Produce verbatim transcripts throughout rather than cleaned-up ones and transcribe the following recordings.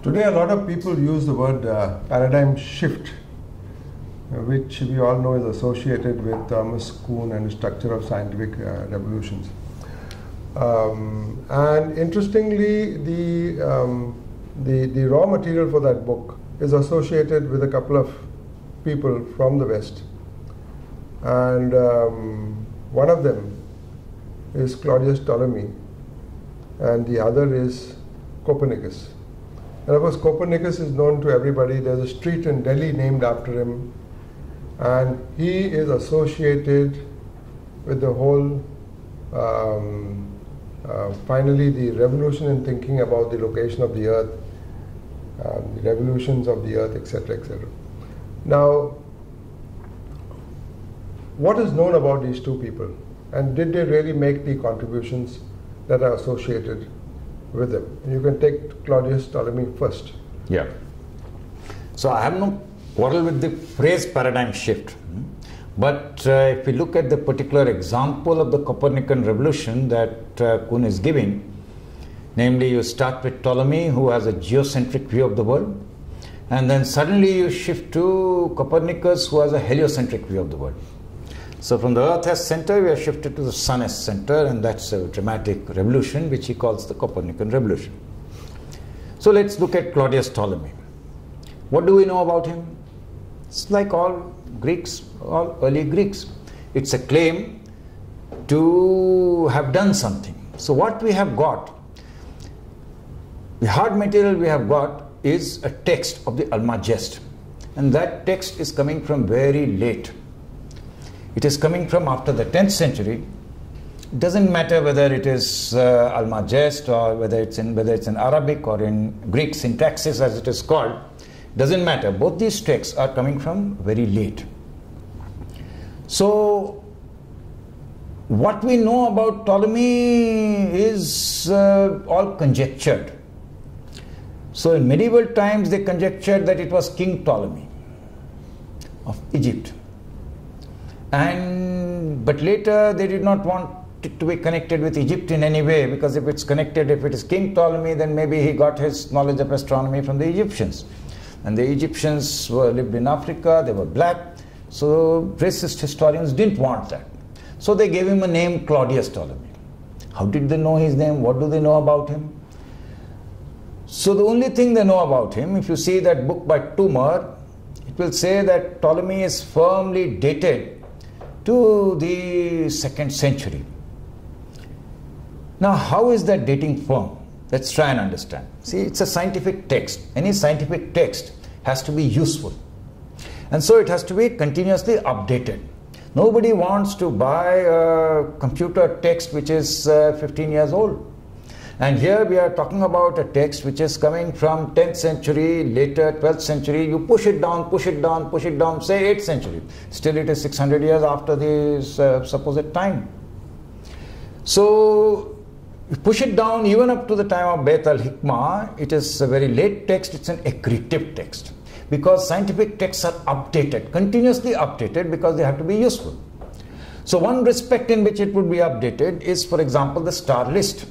Today a lot of people use the word uh, paradigm shift, uh, which we all know is associated with Thomas Kuhn and the structure of scientific uh, revolutions. Um, and interestingly, the, um, the, the raw material for that book is associated with a couple of people from the West. And um, one of them is Claudius Ptolemy, and the other is Copernicus. And of course, Copernicus is known to everybody. There's a street in Delhi named after him, and he is associated with the whole, um, uh, finally, the revolution in thinking about the location of the earth, uh, the revolutions of the earth, et cetera, et cetera. Now, what is known about these two people, and did they really make the contributions that are associated with them? And you can take Claudius Ptolemy first. Yeah. So I have no quarrel with the phrase paradigm shift. But uh, if we look at the particular example of the Copernican revolution that uh, Kuhn is giving, namely you start with Ptolemy, who has a geocentric view of the world, and then suddenly you shift to Copernicus, who has a heliocentric view of the world. So from the earth as center, we are shifted to the sun as center, and that's a dramatic revolution, which he calls the Copernican revolution. So let's look at Claudius Ptolemy. What do we know about him? It's like all Greeks, all early Greeks. It's a claim to have done something. So what we have got, the hard material we have got is a text of the Almagest, and that text is coming from very late. It is coming from after the tenth century. It doesn't matter whether it is uh, Almagest or whether it's in whether it's in Arabic or in Greek syntaxis, as it is called. Doesn't matter. Both these texts are coming from very late. So what we know about Ptolemy is uh, all conjectured. So in medieval times they conjectured that it was King Ptolemy of Egypt. And but later they did not want it to be connected with Egypt in any way, because if it's connected, if it is King Ptolemy, then maybe he got his knowledge of astronomy from the Egyptians. And the Egyptians were lived in Africa, they were black, so racist historians didn't want that. So they gave him a name, Claudius Ptolemy. How did they know his name? What do they know about him? So the only thing they know about him, if you see that book by Toomer, it will say that Ptolemy is firmly dated to the second century. Now, how is that dating firm? Let's try and understand. See, it's a scientific text. Any scientific text has to be useful. And so it has to be continuously updated. Nobody wants to buy a computer text which is uh, fifteen years old. And here we are talking about a text which is coming from tenth century, later twelfth century. You push it down, push it down, push it down, say eighth century. Still it is six hundred years after this uh, supposed time. So you push it down even up to the time of Beit al-Hikmah. It is a very late text. It's an accretive text, because scientific texts are updated, continuously updated, because they have to be useful. So one respect in which it would be updated is, for example, the star list.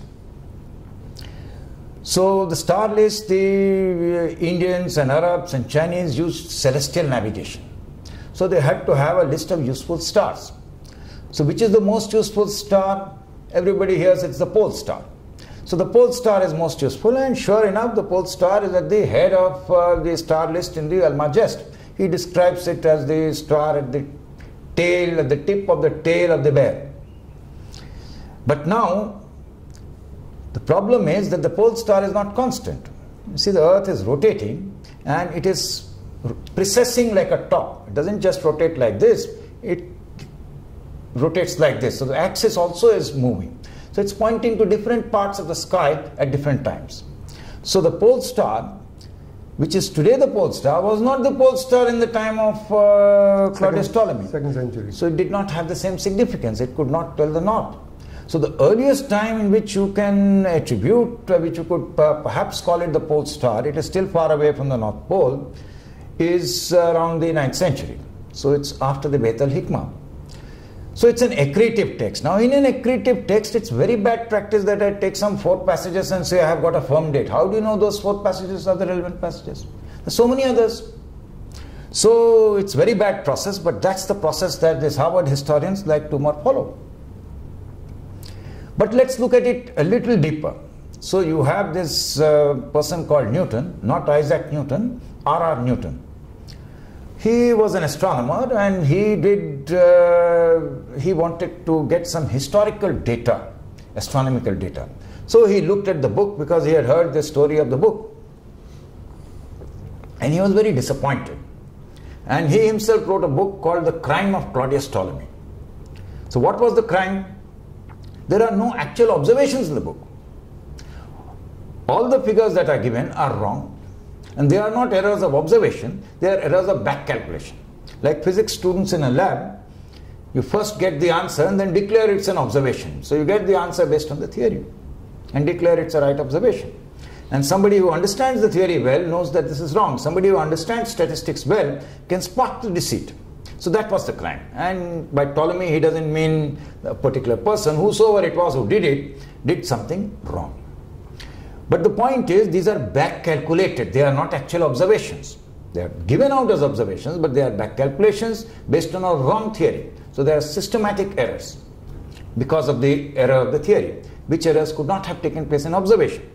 So the star list, the Indians and Arabs and Chinese used celestial navigation. So they had to have a list of useful stars. So which is the most useful star? Everybody hears it's the pole star. So the pole star is most useful, and sure enough, the pole star is at the head of uh, the star list in the Almagest. He describes it as the star at the tail, at the tip of the tail of the bear. But now, the problem is that the pole star is not constant. You see, the earth is rotating and it is precessing like a top. It doesn't just rotate like this, it rotates like this. So the axis also is moving. So it's pointing to different parts of the sky at different times. So the pole star, which is today the pole star, was not the pole star in the time of uh, Claudius Ptolemy. Second century. So it did not have the same significance. It could not tell the north. So the earliest time in which you can attribute, uh, which you could uh, perhaps call it the pole star, it is still far away from the North Pole, is uh, around the ninth century. So it's after the Beit al-Hikmah. So it's an accretive text. Now in an accretive text, it's very bad practice that I take some four passages and say I have got a firm date. How do you know those four passages are the relevant passages? There's so many others. So it's very bad process, but that's the process that these Harvard historians like to more follow. But let's look at it a little deeper. So you have this uh, person called Newton, not Isaac Newton, R R Newton. He was an astronomer and he did, uh, he wanted to get some historical data, astronomical data. So he looked at the book because he had heard the story of the book. And he was very disappointed. And he himself wrote a book called The Crime of Claudius Ptolemy. So what was the crime? There are no actual observations in the book. All the figures that are given are wrong. And they are not errors of observation, they are errors of back calculation. Like physics students in a lab, you first get the answer and then declare it's an observation. So you get the answer based on the theory and declare it's a right observation. And somebody who understands the theory well knows that this is wrong. Somebody who understands statistics well can spot the deceit. So that was the crime. And by Ptolemy, he doesn't mean a particular person. Whosoever it was who did it, did something wrong. But the point is, these are back calculated. They are not actual observations. They are given out as observations, but they are back calculations based on a wrong theory. So there are systematic errors because of the error of the theory, which errors could not have taken place in observation.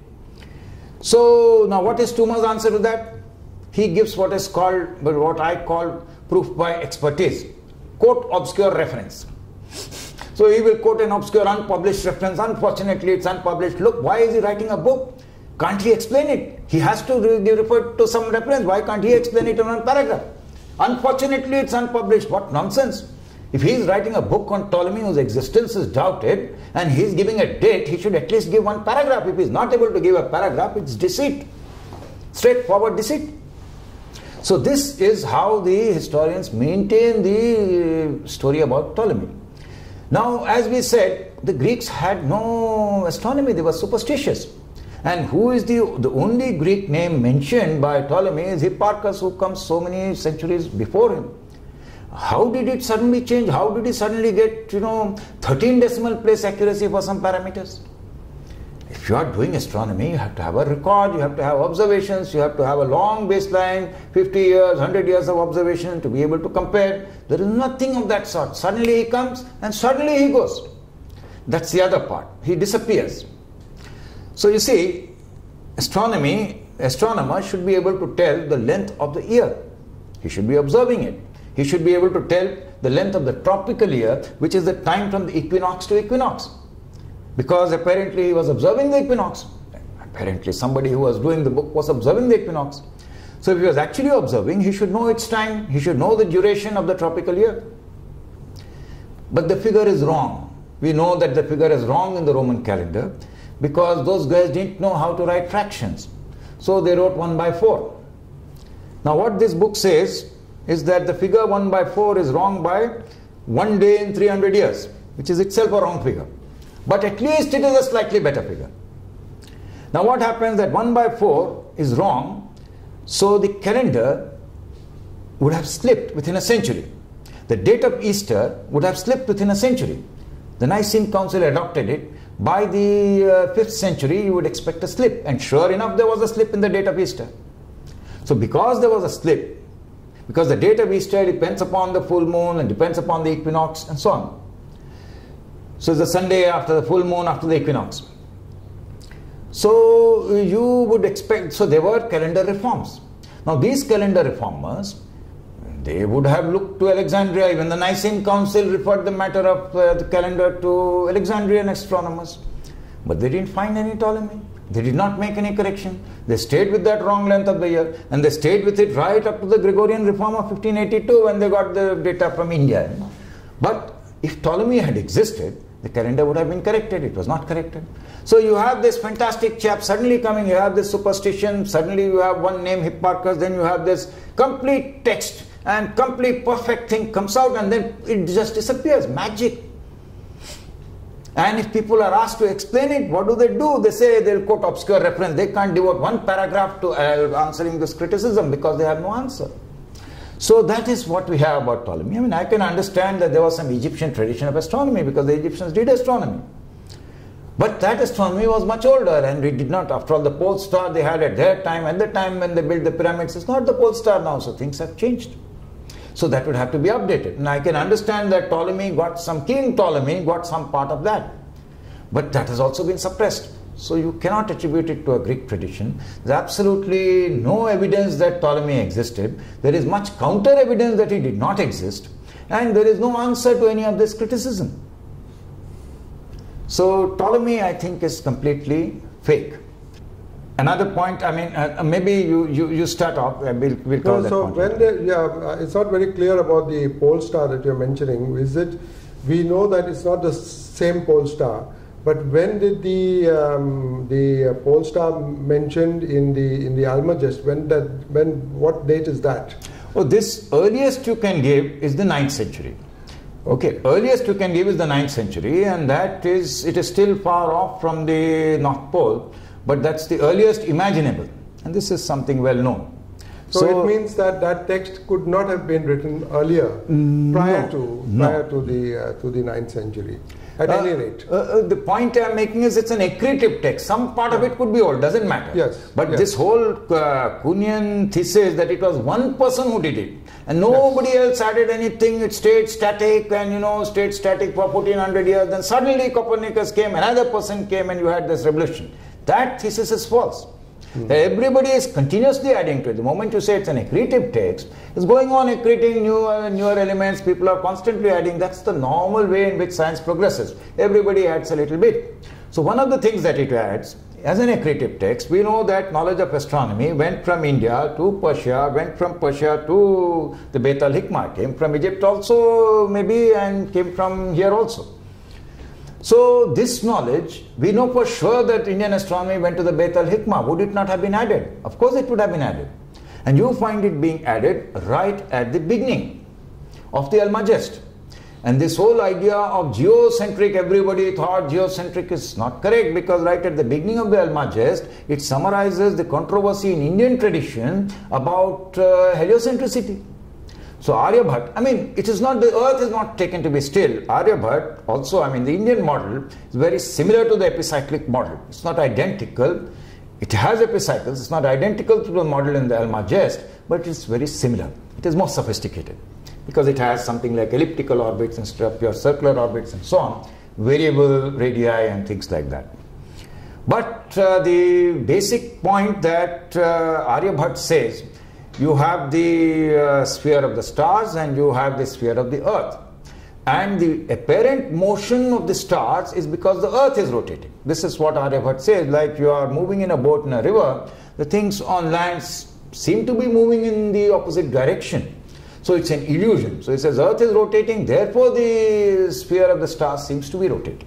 So now what is Toomer's answer to that? He gives what is called, but what I call proof by expertise. Quote obscure reference. So he will quote an obscure unpublished reference. Unfortunately, it's unpublished. Look, why is he writing a book? Can't he explain it? He has to re refer to some reference. Why can't he explain it in one paragraph? Unfortunately, it's unpublished. What nonsense. If he is writing a book on Ptolemy whose existence is doubted and he is giving a date, he should at least give one paragraph. If he is not able to give a paragraph, it's deceit. Straightforward deceit. So this is how the historians maintain the story about Ptolemy. Now, as we said, the Greeks had no astronomy. They were superstitious. And who is the, the only Greek name mentioned by Ptolemy is Hipparchus, who comes so many centuries before him. How did it suddenly change? How did he suddenly get, you know, thirteen decimal place accuracy for some parameters? If you are doing astronomy, you have to have a record, you have to have observations, you have to have a long baseline, fifty years, one hundred years of observation to be able to compare. There is nothing of that sort. Suddenly he comes and suddenly he goes. That's the other part. He disappears. So you see, astronomy, astronomer should be able to tell the length of the year. He should be observing it. He should be able to tell the length of the tropical year, which is the time from the equinox to equinox. Because apparently he was observing the equinox. Apparently somebody who was doing the book was observing the equinox. So if he was actually observing, he should know its time. He should know the duration of the tropical year. But the figure is wrong. We know that the figure is wrong in the Roman calendar because those guys didn't know how to write fractions. So they wrote one by four. Now what this book says is that the figure one by four is wrong by one day in three hundred years, which is itself a wrong figure. But at least it is a slightly better figure. Now what happens that one by four is wrong, so the calendar would have slipped within a century. The date of Easter would have slipped within a century. The Nicene Council adopted it. By the uh, fifth century, you would expect a slip. And sure enough, there was a slip in the date of Easter. So because there was a slip, because the date of Easter depends upon the full moon and depends upon the equinox and so on. So it's the Sunday after the full moon, after the equinox. So you would expect, so there were calendar reforms. Now these calendar reformers, they would have looked to Alexandria. Even the Nicene Council referred the matter of uh, the calendar to Alexandrian astronomers. But they didn't find any Ptolemy. They did not make any correction. They stayed with that wrong length of the year. And they stayed with it right up to the Gregorian reform of fifteen eighty-two when they got the data from India. But if Ptolemy had existed, the calendar would have been corrected. It was not corrected. So you have this fantastic chap suddenly coming, you have this superstition, suddenly you have one name Hipparchus, then you have this complete text and complete perfect thing comes out and then it just disappears. Magic. And if people are asked to explain it, what do they do? They say they'll quote obscure reference. They can't devote one paragraph to uh, answering this criticism because they have no answer. So that is what we have about Ptolemy. I mean, I can understand that there was some Egyptian tradition of astronomy because the Egyptians did astronomy. But that astronomy was much older, and we did not, after all, the pole star they had at their time, at the time when they built the pyramids, it's not the pole star now, so things have changed. So that would have to be updated. And I can understand that Ptolemy got some, King Ptolemy got some part of that. But that has also been suppressed. So you cannot attribute it to a Greek tradition. There's absolutely no evidence that Ptolemy existed. There is much counter evidence that he did not exist. And there is no answer to any of this criticism. So Ptolemy, I think, is completely fake. Another point, I mean, uh, maybe you, you, you start off, uh, we'll, we'll cover no, that so point. when they, yeah, it's not very clear about the pole star that you're mentioning. Is it, we know that it's not the same pole star, but when did the um, the pole star mentioned in the in the Almagest, when that, when, what date is that? Oh, this earliest you can give is the ninth century. Okay, earliest you can give is the ninth century, and that is, it is still far off from the North Pole, but that's the earliest imaginable, and this is something well known. So, so it means that that text could not have been written earlier, prior no, to no. prior to the uh, to the ninth century. At uh, any rate, uh, uh, the point I am making is it's an accretive text. Some part of it could be old, doesn't matter. Yes, but yes. this whole uh, Kuhnian thesis that it was one person who did it, and nobody yes. else added anything. It stayed static, and you know, stayed static for fourteen hundred years. Then suddenly Copernicus came, another person came, and you had this revolution. That thesis is false. Hmm. That everybody is continuously adding to it. The moment you say it's an accretive text, it's going on accreting newer, newer elements. People are constantly adding. That's the normal way in which science progresses. Everybody adds a little bit. So one of the things that it adds, as an accretive text, we know that knowledge of astronomy went from India to Persia, went from Persia to the Beit al-Hikmah, came from Egypt also maybe, and came from here also. So this knowledge, we know for sure that Indian astronomy went to the Beit al-Hikmah. Would it not have been added? Of course it would have been added. And you find it being added right at the beginning of the Almagest. And this whole idea of geocentric, everybody thought geocentric is not correct, because right at the beginning of the Almagest, it summarizes the controversy in Indian tradition about uh, heliocentricity. So Aryabhat, I mean, it is not, the earth is not taken to be still. Aryabhat also, I mean, the Indian model is very similar to the epicyclic model. It's not identical. It has epicycles. It's not identical to the model in the Almagest, but it's very similar. It is more sophisticated because it has something like elliptical orbits instead of pure circular orbits and so on, variable radii and things like that. But uh, the basic point that uh, Aryabhat says, you have the uh, sphere of the stars and you have the sphere of the earth. And the apparent motion of the stars is because the earth is rotating. This is what Aryabhat says, like you are moving in a boat in a river, the things on land seem to be moving in the opposite direction. So it's an illusion. So it says earth is rotating, therefore the sphere of the stars seems to be rotating.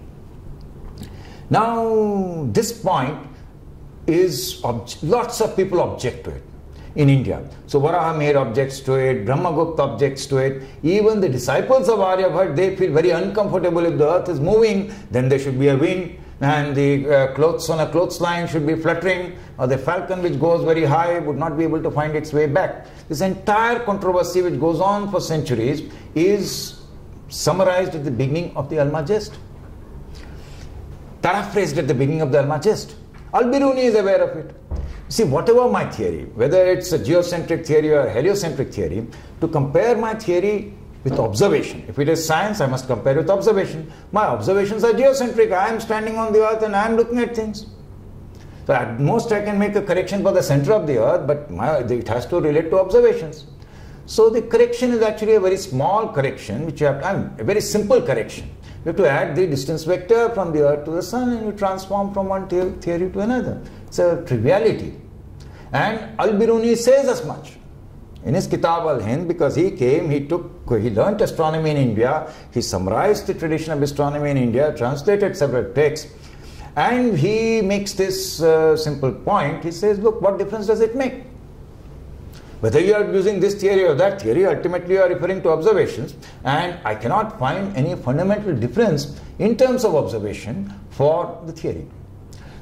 Now this point is, lots of people object to it in India. So Varaha made objects to it, Brahmagupta objects to it. Even the disciples of Aryabhat, they feel very uncomfortable. If the earth is moving, then there should be a wind, and the uh, clothes on a clothesline should be fluttering, or the falcon which goes very high would not be able to find its way back. This entire controversy which goes on for centuries is summarized at the beginning of the Almagest, paraphrased at the beginning of the Almagest. Al-Biruni is aware of it. See, whatever my theory, whether it's a geocentric theory or a heliocentric theory, to compare my theory with observation. If it is science, I must compare with observation. My observations are geocentric. I am standing on the earth and I am looking at things. So at most I can make a correction for the center of the earth, but my, it has to relate to observations. So the correction is actually a very small correction, which you have to, I mean, a very simple correction. You have to add the distance vector from the earth to the sun and you transform from one theory to another. It's a triviality. And Al-Biruni says as much in his Kitab al-Hind, because he came, he took, he learnt astronomy in India, he summarized the tradition of astronomy in India, translated several texts, and he makes this uh, simple point. He says, look, what difference does it make? Whether you are using this theory or that theory, ultimately you are referring to observations, and I cannot find any fundamental difference in terms of observation for the theory.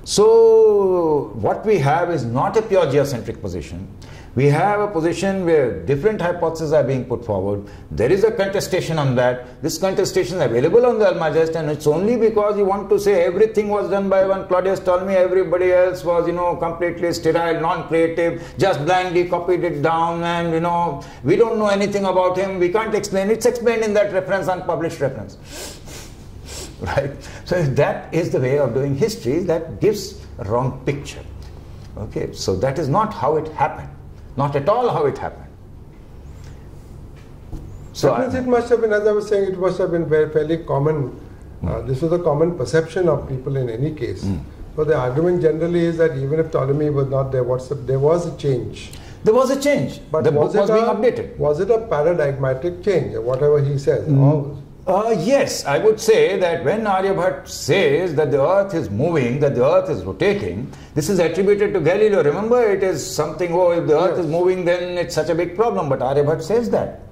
So what we have is not a pure geocentric position. We have a position where different hypotheses are being put forward. There is a contestation on that. This contestation is available on the Almagest, and it's only because you want to say everything was done by one Claudius Ptolemy, everybody else was, you know, completely sterile, non-creative, just blindly copied it down, and, you know, we don't know anything about him, we can't explain. It's explained in that reference, unpublished reference. Right? So that is the way of doing history that gives a wrong picture. Okay, so that is not how it happened. Not at all how it happened. So I, it must have been, as I was saying, it must have been very fairly common. Mm. Uh, this was a common perception of people in any case. Mm. So the argument generally is that even if Ptolemy was not there, what's the, there was a change. There was a change. But the was book was it being a, updated. Was it a paradigmatic change, whatever he says? Mm. Uh, yes, I would say that when Aryabhat says that the earth is moving, that the earth is rotating, this is attributed to Galileo. Remember, it is something, oh, if the earth yes. is moving, then it's such a big problem. But Aryabhat says that.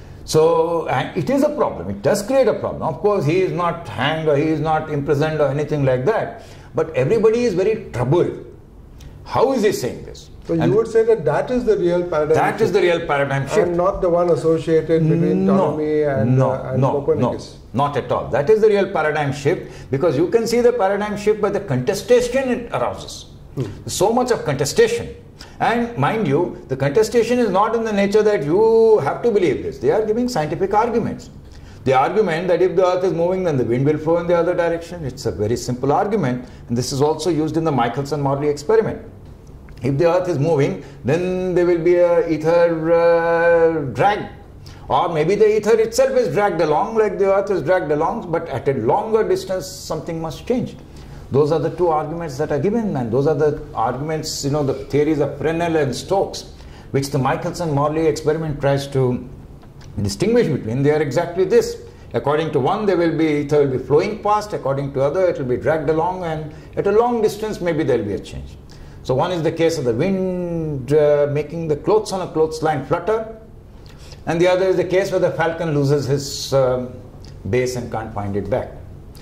So, and it is a problem. It does create a problem. Of course, he is not hanged or he is not imprisoned or anything like that. But everybody is very troubled. How is he saying this? So you and would say that that is the real paradigm That shift, is the real paradigm shift. And not the one associated between no, Ptolemy and, no, uh, and no, Copernicus. No, not at all. That is the real paradigm shift, because you can see the paradigm shift by the contestation it arouses. Hmm. So much of contestation. And mind you, the contestation is not in the nature that you have to believe this. They are giving scientific arguments. The argument that if the earth is moving, then the wind will flow in the other direction. It's a very simple argument. And this is also used in the Michelson-Morley experiment. If the earth is moving, then there will be a ether uh, drag. Or maybe the ether itself is dragged along like the earth is dragged along, but at a longer distance something must change. Those are the two arguments that are given, and those are the arguments, you know, the theories of Fresnel and Stokes, which the Michelson-Morley experiment tries to distinguish between. They are exactly this. According to one, there will be ether will be flowing past. According to other, it will be dragged along, and at a long distance maybe there will be a change. So one is the case of the wind uh, making the clothes on a clothesline flutter, and the other is the case where the falcon loses his uh, base and can't find it back.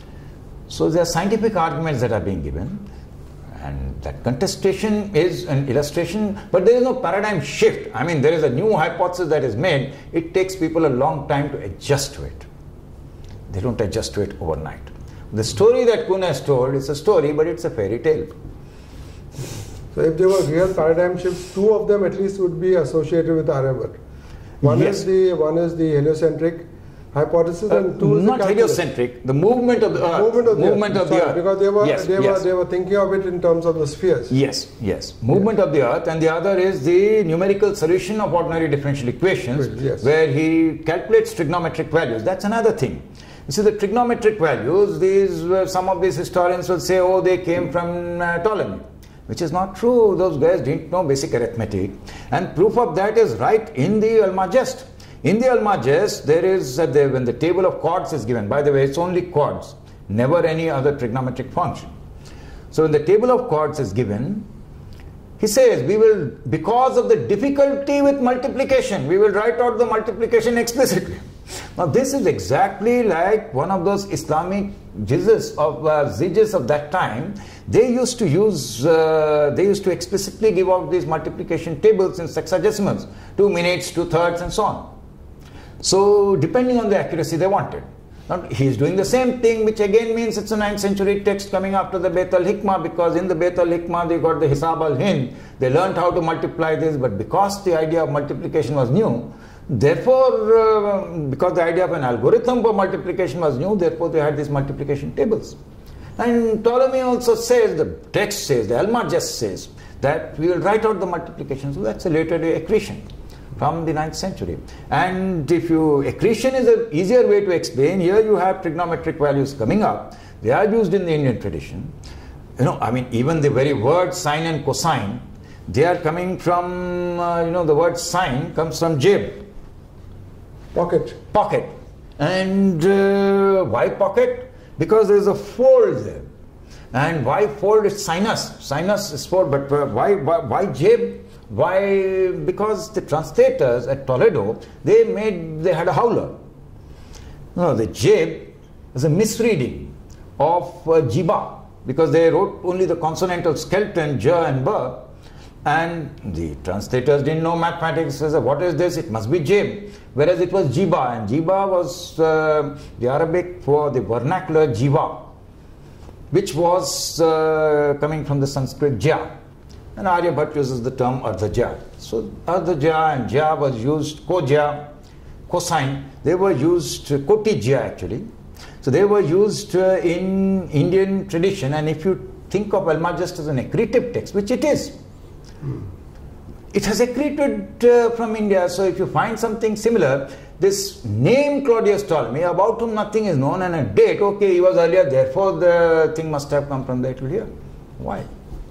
So there are scientific arguments that are being given, and that contestation is an illustration, but there is no paradigm shift. I mean, there is a new hypothesis that is made. It takes people a long time to adjust to it. They don't adjust to it overnight. The story that Kuhn has told is a story, but it's a fairy tale. So if there were real paradigm shifts, two of them at least would be associated with Aryabhat. One yes. is the one is the heliocentric hypothesis, uh, and two is not the heliocentric. The movement of the Earth. Movement of the movement Earth. Of the Sorry, Earth. Because they were yes, they yes. were they were thinking of it in terms of the spheres. Yes, yes. Movement yes. of the Earth, and the other is the numerical solution of ordinary differential equations, yes. where he calculates trigonometric values. That's another thing. You see, the trigonometric values. These uh, some of these historians will say, oh, they came from uh, Ptolemy. Which is not true. Those guys didn't know basic arithmetic. And proof of that is right in the Almagest. In the Almagest, there is, uh, the, when the table of chords is given, by the way, it's only chords, never any other trigonometric function. So when the table of chords is given, he says, we will, because of the difficulty with multiplication, we will write out the multiplication explicitly. Now this is exactly like one of those Islamic jizzes of uh, zijs of that time. They used to use, uh, they used to explicitly give out these multiplication tables in sexagesimals, two minutes, two thirds, and so on. So depending on the accuracy they wanted. Now he is doing the same thing, which again means it's a ninth century text coming after the Beit al-Hikmah, because in the Beit al-Hikmah they got the Hisab al-Hind. They learned how to multiply this, but because the idea of multiplication was new, therefore, uh, because the idea of an algorithm for multiplication was new, therefore they had these multiplication tables. And Ptolemy also says, the text says, the Almagest says, that we will write out the multiplication. So that's a later day accretion from the ninth century. And if you, accretion is an easier way to explain. Here you have trigonometric values coming up. They are used in the Indian tradition. You know, I mean, even the very word sine and cosine, they are coming from, uh, you know, the word sine comes from jib. Pocket. Pocket. And uh, why pocket? Because there is a fold there. And why fold is sinus. Sinus is fold, but uh, why, why, why jib? Why? Because the translators at Toledo, they made, they had a howler. No, the jib is a misreading of uh, jiba. because they wrote only the consonantal skeleton, j and b, and the translators didn't know mathematics. They said, what is this? It must be j, whereas it was jiba, and jiba was uh, the Arabic for the vernacular jiva, which was uh, coming from the Sanskrit ja, and Aryabhatta uses the term ardhaja. So ardhaja and ja was used, koja, cosine, they were used, uh, kotija actually. So they were used uh, in Indian tradition, and if you think of Almagest as an accretive text, which it is, hmm. it has accreted uh, from India. So if you find something similar, this name Claudius Ptolemy, about whom nothing is known, and a date, okay, he was earlier, therefore the thing must have come from there to here. Why?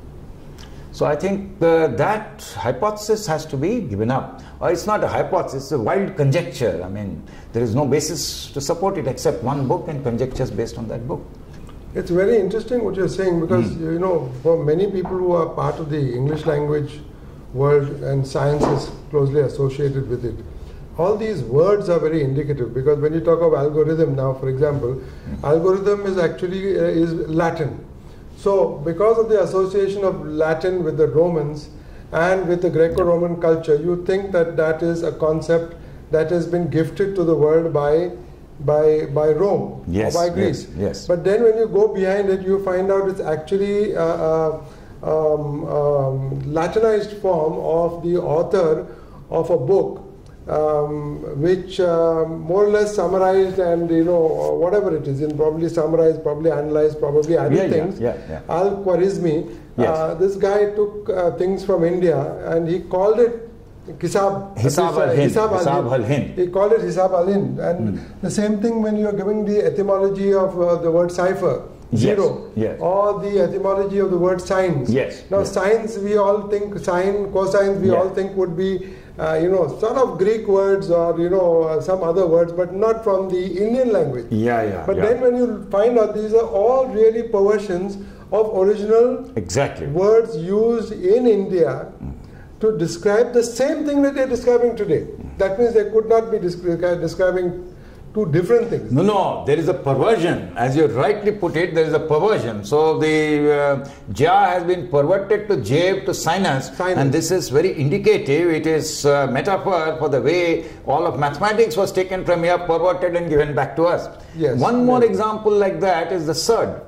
So I think uh, that hypothesis has to be given up. Or it's not a hypothesis, it's a wild conjecture. I mean, there is no basis to support it except one book and conjectures based on that book. It's very interesting what you're saying, because, mm. you know, for many people who are part of the English language world and science is closely associated with it, all these words are very indicative, because when you talk of algorithm now, for example, mm. algorithm is actually uh, is Latin. So because of the association of Latin with the Romans and with the Greco-Roman culture, you think that that is a concept that has been gifted to the world by by by Rome, yes, or by Greece. Yes, yes. But then when you go behind it, you find out it's actually a, a um, um, Latinized form of the author of a book, um, which uh, more or less summarized and, you know, whatever it is, in probably summarized, probably analyzed, probably added yeah, things. Yeah, yeah, yeah. Al-Khwarizmi, yes. uh, this guy took uh, things from India and he called it Hisab, Hisab al-Hind. Hisab Hisab al-Hind. He called it Hisab al-Hind. And mm. the same thing when you are giving the etymology of uh, the word cipher, zero, yes, yes. or the etymology of the word sines. Yes. Now yes. sines, we all think, sine, cosines, we yeah. all think would be, uh, you know, sort of Greek words or, you know, uh, some other words, but not from the Indian language. Yeah, yeah. But yeah. then when you find out these are all really perversions of original exactly. words used in India mm. to describe the same thing that they're describing today. That means they could not be descri- describing two different things. No, no, there is a perversion. As you rightly put it, there is a perversion. So the uh, ja has been perverted to jave to sinus, sinus, and this is very indicative. It is a metaphor for the way all of mathematics was taken from here, perverted and given back to us. Yes. One more yes. example like that is the surd.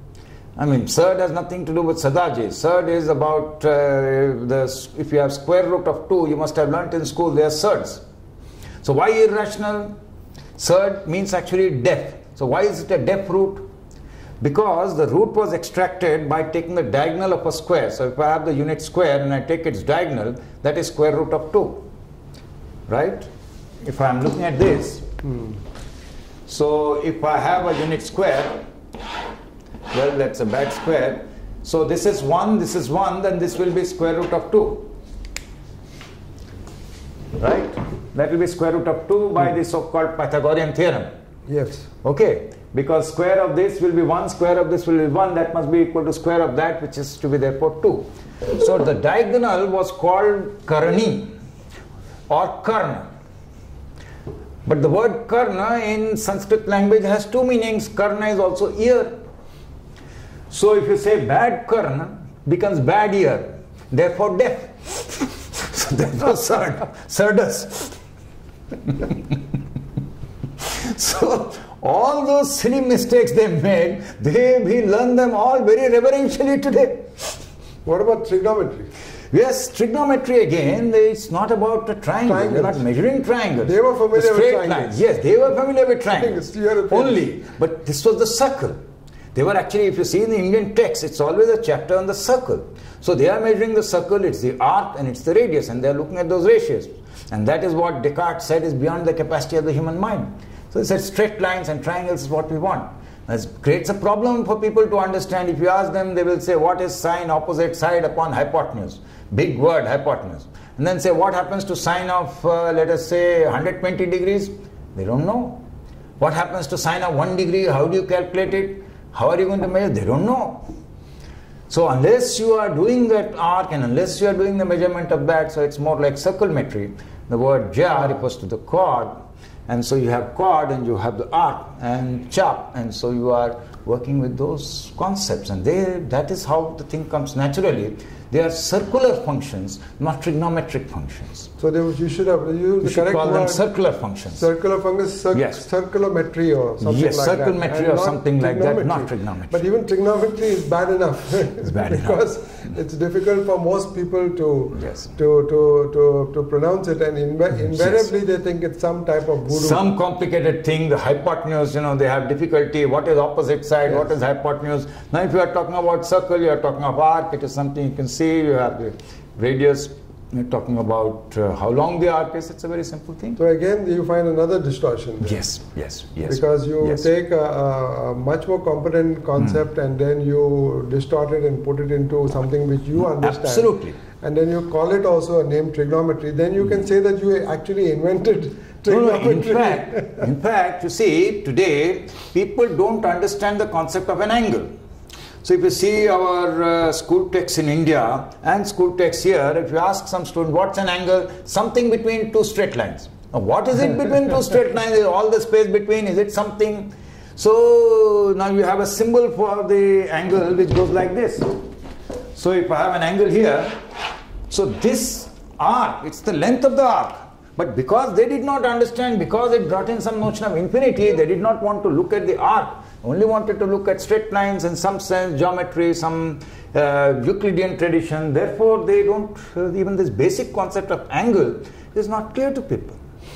I mean, surd has nothing to do with sadaji. Surd is about, uh, the if you have square root of two, you must have learnt in school, they are surds. So why irrational? Surd means actually deaf. So why is it a deaf root? Because the root was extracted by taking the diagonal of a square. So if I have the unit square and I take its diagonal, that is square root of two. Right? If I am looking at this, hmm. so if I have a unit square, well, that's a bad square. So this is one, this is one, then this will be square root of two. Right? That will be square root of two by the so-called Pythagorean theorem. Yes. Okay. Because square of this will be one, square of this will be one, that must be equal to square of that, which is to be therefore two. So the diagonal was called karni or karna. But the word karna in Sanskrit language has two meanings. Karna is also ear. So if you say bad karna becomes bad ear, therefore deaf. So therefore surd, surdus. So all those silly mistakes they made, they we learn them all very reverentially today. What about trigonometry? Yes, trigonometry again, it's not about a triangle. Triangles. They're not measuring triangles. They were familiar the straight with triangles. lines. Yes, they were familiar with triangles. Only, but this was the circle. They were actually, if you see in the Indian text, it's always a chapter on the circle. So they are measuring the circle, it's the arc and it's the radius, and they are looking at those ratios. And that is what Descartes said is beyond the capacity of the human mind. So he said straight lines and triangles is what we want. It creates a problem for people to understand. If you ask them, they will say, what is sine opposite side upon hypotenuse? Big word, hypotenuse. And then say, what happens to sine of, uh, let us say, one hundred twenty degrees? They don't know. What happens to sine of one degree? How do you calculate it? How are you going to measure? They don't know. So unless you are doing that arc and unless you are doing the measurement of that, so it's more like circlemetry. The word ja refers to the chord. And so you have chord and you have the arc and chop, and so you are working with those concepts, and they, that is how the thing comes naturally. They are circular functions, not trigonometric functions. So they, you should have used you the should correct call word. them circular functions. Circular functions, cir yes. circulometry or something yes, like that. Yes, circummetry or something like that, not trigonometry. But even trigonometry is bad enough. It's bad because enough. it's difficult for most people to yes. to, to, to, to pronounce it, and inv invariably yes. they think it's some type of voodoo. Some complicated thing, the hypotenuse, you know, they have difficulty. What is opposite side? Yes. What is hypotenuse? Now if you are talking about circle, you are talking of arc, it is something you can see. You have the radius, you're talking about uh, how long the arc is. It's a very simple thing. So again, you find another distortion there. Yes, yes, yes. Because you yes. take a, a much more competent concept mm. and then you distort it and put it into something which you understand. Absolutely. And then you call it also a name trigonometry. Then you can say that you actually invented trigonometry. No, no, in fact, in fact, you see, today people don't understand the concept of an angle. So if you see our uh, school texts in India and school texts here, if you ask some student what's an angle, something between two straight lines. Now what is it between two straight lines? Is all the space between? Is it something? So now you have a symbol for the angle which goes like this. So if I have an angle here, so this arc, it's the length of the arc. But because they did not understand, because it brought in some notion of infinity, they did not want to look at the arc. Only wanted to look at straight lines, in some sense, geometry, some uh, Euclidean tradition. Therefore, they don't, uh, even this basic concept of angle is not clear to people.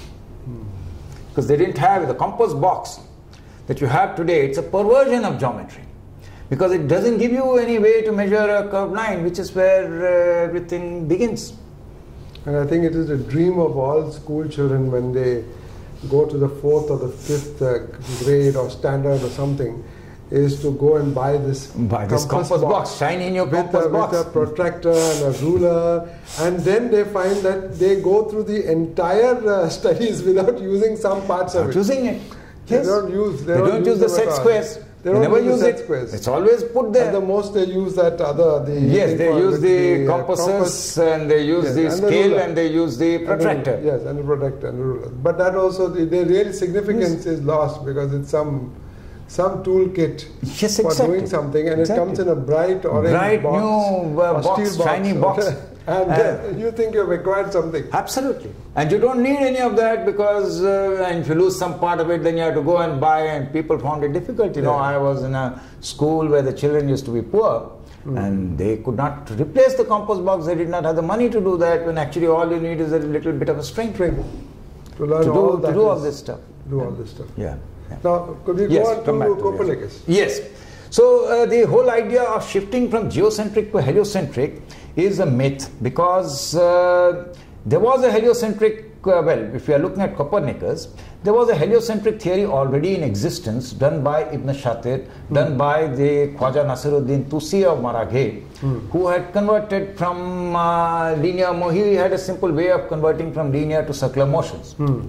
Because they didn't have the compass box that you have today. It's a perversion of geometry. Because it doesn't give you any way to measure a curved line, which is where uh, everything begins. And I think it is a dream of all school children when they go to the fourth or the fifth uh, grade or standard or something, is to go and buy this buy this compass, compass box, box. Shine in your with compass a, box. With a protractor and a ruler, and then they find that they go through the entire uh, studies without using some parts Not of it. using it. They Yes. don't use. They, they don't, don't use, use the set squares. They, they don't never use use it. Squares. It's always put there. At the most, they use that other. The yes, they use the, the compasses uh, compass, and they use yes, the and scale the and they use the protractor. And the, yes, and the protractor and the ruler. But that also, the, the real significance yes. is lost because it's some some toolkit yes, for exactly. doing something, and exactly. it comes in a bright orange bright box, new uh, box, steel shiny box. And uh, you think you've acquired something. Absolutely. And you don't need any of that because uh, and if you lose some part of it, then you have to go and buy, and people found it difficult. You yeah. know, I was in a school where the children used to be poor mm. and they could not replace the compass box. They did not have the money to do that, when actually all you need is a little bit of a string. string. To learn to all do, that to do all this stuff. Do all this stuff. Yeah. yeah. Now, could we go yes, on to, to Copernicus? Yes. yes. So uh, the whole idea of shifting from geocentric to heliocentric is a myth, because uh, there was a heliocentric, uh, well, if we are looking at Copernicus, there was a heliocentric theory already in existence, done by Ibn Shatir, mm. done by the Khwaja Nasiruddin Tusi of Maraghe, mm. who had converted from uh, linear, he had a simple way of converting from linear to circular motions. Mm.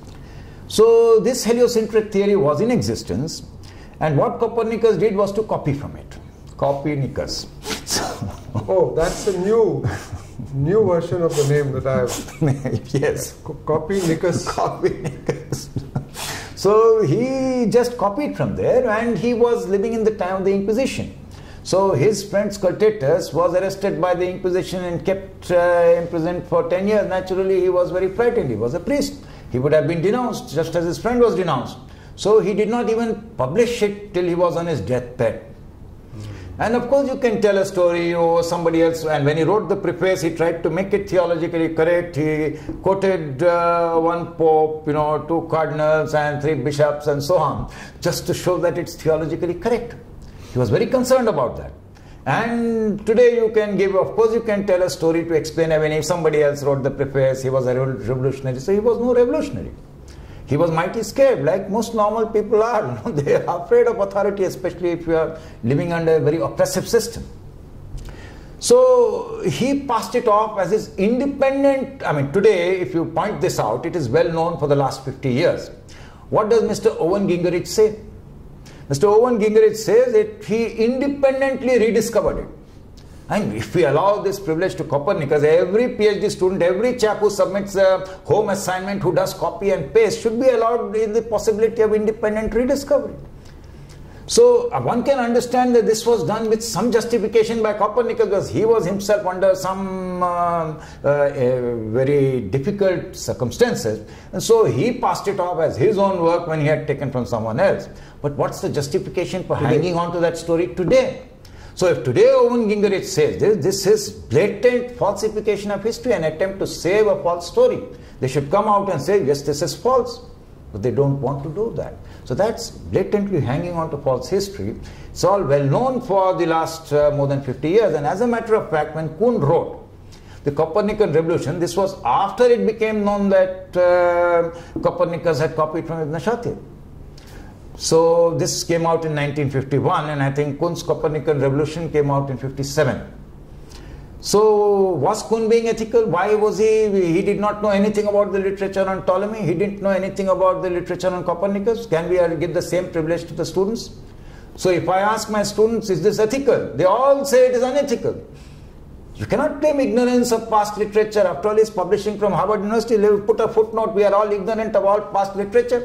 So this heliocentric theory was in existence, and what Copernicus did was to copy from it. Copernicus. Oh, that's a new new version of the name that I have. Yes. Copernicus. Copernicus. So he just copied from there, and he was living in the time of the Inquisition. So his friend Sculptatus was arrested by the Inquisition and kept uh, imprisoned for ten years. Naturally, he was very frightened. He was a priest. He would have been denounced just as his friend was denounced. So he did not even publish it till he was on his deathbed. And of course you can tell a story or somebody else, and when he wrote the preface, he tried to make it theologically correct. He quoted uh, one pope, you know, two cardinals and three bishops and so on, just to show that it's theologically correct. He was very concerned about that. And today you can give, of course you can tell a story to explain. I mean, if somebody else wrote the preface, he was a revolutionary, so he was no revolutionary. He was mighty scared, like most normal people are. You know, they are afraid of authority, especially if you are living under a very oppressive system. So he passed it off as his independent. I mean, today, if you point this out, it is well known for the last fifty years. What does Mister Owen Gingerich say? Mister Owen Gingerich says that he independently rediscovered it. And if we allow this privilege to Copernicus, every PhD student, every chap who submits a home assignment, who does copy and paste, should be allowed in the possibility of independent rediscovery. So uh, one can understand that this was done with some justification by Copernicus, because he was himself under some uh, uh, very difficult circumstances, and so he passed it off as his own work when he had taken from someone else. But what's the justification for today? Hanging on to that story today? So if today Owen Gingerich says this, this is blatant falsification of history, an attempt to save a false story, they should come out and say, yes, this is false. But they don't want to do that. So that's blatantly hanging on to false history. It's all well known for the last uh, more than fifty years. And as a matter of fact, when Kuhn wrote the Copernican revolution, this was after it became known that uh, Copernicus had copied from Ibn Shatir. So this came out in nineteen fifty-one, and I think Kuhn's Copernican revolution came out in fifty-seven. So was Kuhn being ethical? Why was he? He did not know anything about the literature on Ptolemy. He didn't know anything about the literature on Copernicus. Can we give the same privilege to the students? So if I ask my students, is this ethical? They all say it is unethical. You cannot claim ignorance of past literature. After all, he's publishing from Harvard University. They will put a footnote, we are all ignorant of all past literature.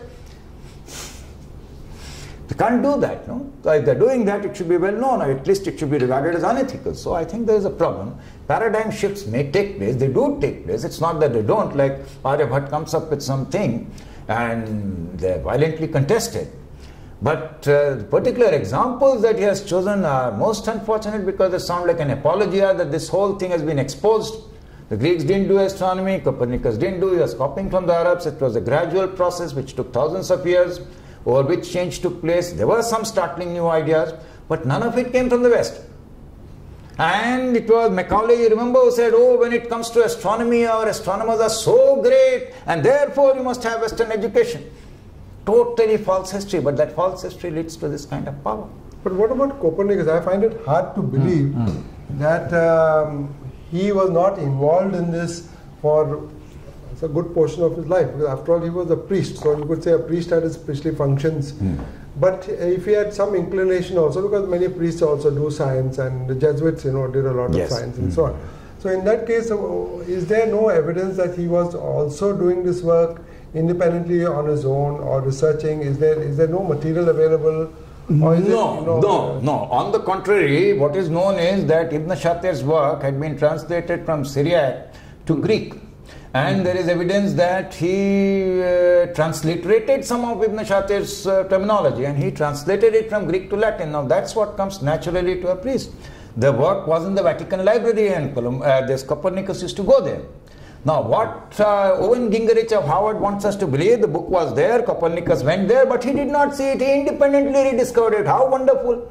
They can't do that, no? So if they're doing that, it should be well known, or at least it should be regarded as unethical. So I think there is a problem. Paradigm shifts may take place, they do take place. It's not that they don't, like Aryabhat comes up with something and they're violently contested. But uh, the particular examples that he has chosen are most unfortunate, because they sound like an apologia that this whole thing has been exposed. The Greeks didn't do astronomy, Copernicus didn't do, he was copying from the Arabs. It was a gradual process which took thousands of years, over which change took place. There were some startling new ideas, but none of it came from the West. And it was Macaulay, you remember, who said, oh, when it comes to astronomy, our astronomers are so great, and therefore you must have Western education. Totally false history, but that false history leads to this kind of power. But what about Copernicus? I find it hard to believe mm, mm. that um, he was not involved in this for a good portion of his life, because after all he was a priest, so you could say a priest had his priestly functions. Mm. But if he had some inclination also, because many priests also do science, and the Jesuits, you know, did a lot yes. of science and mm. so on. So in that case, is there no evidence that he was also doing this work independently on his own, or researching? Is there is there no material available? Or is no, it, you know, no, uh, no. On the contrary, what is known is that Ibn Shatir's work had been translated from Syriac to Greek. And mm. there is evidence that he uh, transliterated some of Ibn Shatir's uh, terminology, and he translated it from Greek to Latin. Now that's what comes naturally to a priest. The work was in the Vatican Library, and uh, this Copernicus used to go there. Now what uh, Owen Gingerich of Harvard wants us to believe, the book was there, Copernicus went there, but he did not see it, he independently rediscovered it. How wonderful!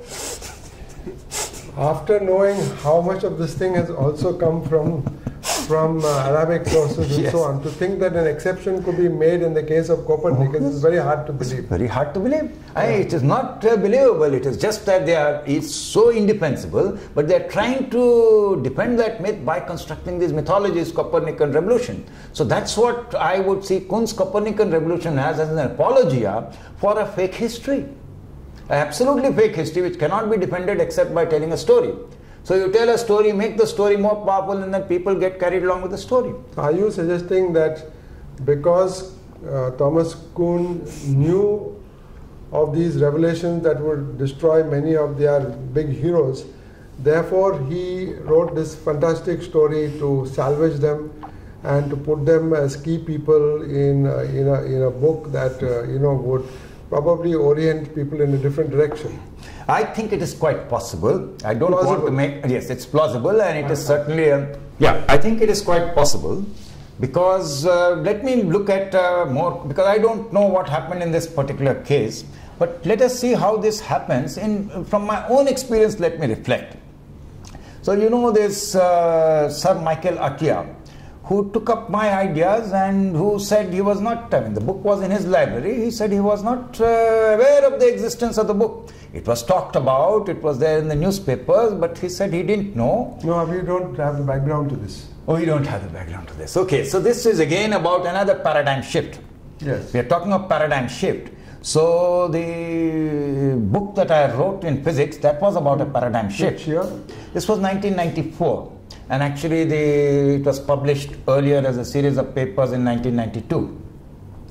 After knowing how much of this thing has also come from from uh, Arabic sources and yes. so on, to think that an exception could be made in the case of Copernicus oh, is very hard to believe. It's very hard to believe. Yeah. I, it is not uh, believable. It is just that they are, it's so indefensible, but they are trying to defend that myth by constructing these mythologies, Copernican revolution. So that's what I would see Kuhn's Copernican revolution as, as an apologia for a fake history. An absolutely fake history which cannot be defended except by telling a story. So you tell a story, make the story more powerful, and then people get carried along with the story. Are you suggesting that because uh, Thomas Kuhn knew of these revelations that would destroy many of their big heroes, therefore he wrote this fantastic story to salvage them and to put them as key people in, uh, in, a, in a book that uh, you know would probably orient people in a different direction? I think it is quite possible. I don't plausible. want to make... Yes, it's plausible, and it is certainly... A, yeah, I think it is quite possible, because uh, let me look at uh, more... Because I don't know what happened in this particular case, but let us see how this happens. In From my own experience, let me reflect. So you know this uh, Sir Michael Atiyah, who took up my ideas and who said he was not... I mean, the book was in his library. He said he was not uh, aware of the existence of the book. It was talked about, it was there in the newspapers, but he said he didn't know. No, we don't have the background to this. Oh, you don't have the background to this. Okay, so this is again about another paradigm shift. Yes. We are talking of paradigm shift. So the book that I wrote in physics, that was about a paradigm shift. Which year? This was nineteen ninety-four. And actually the, it was published earlier as a series of papers in nineteen ninety-two.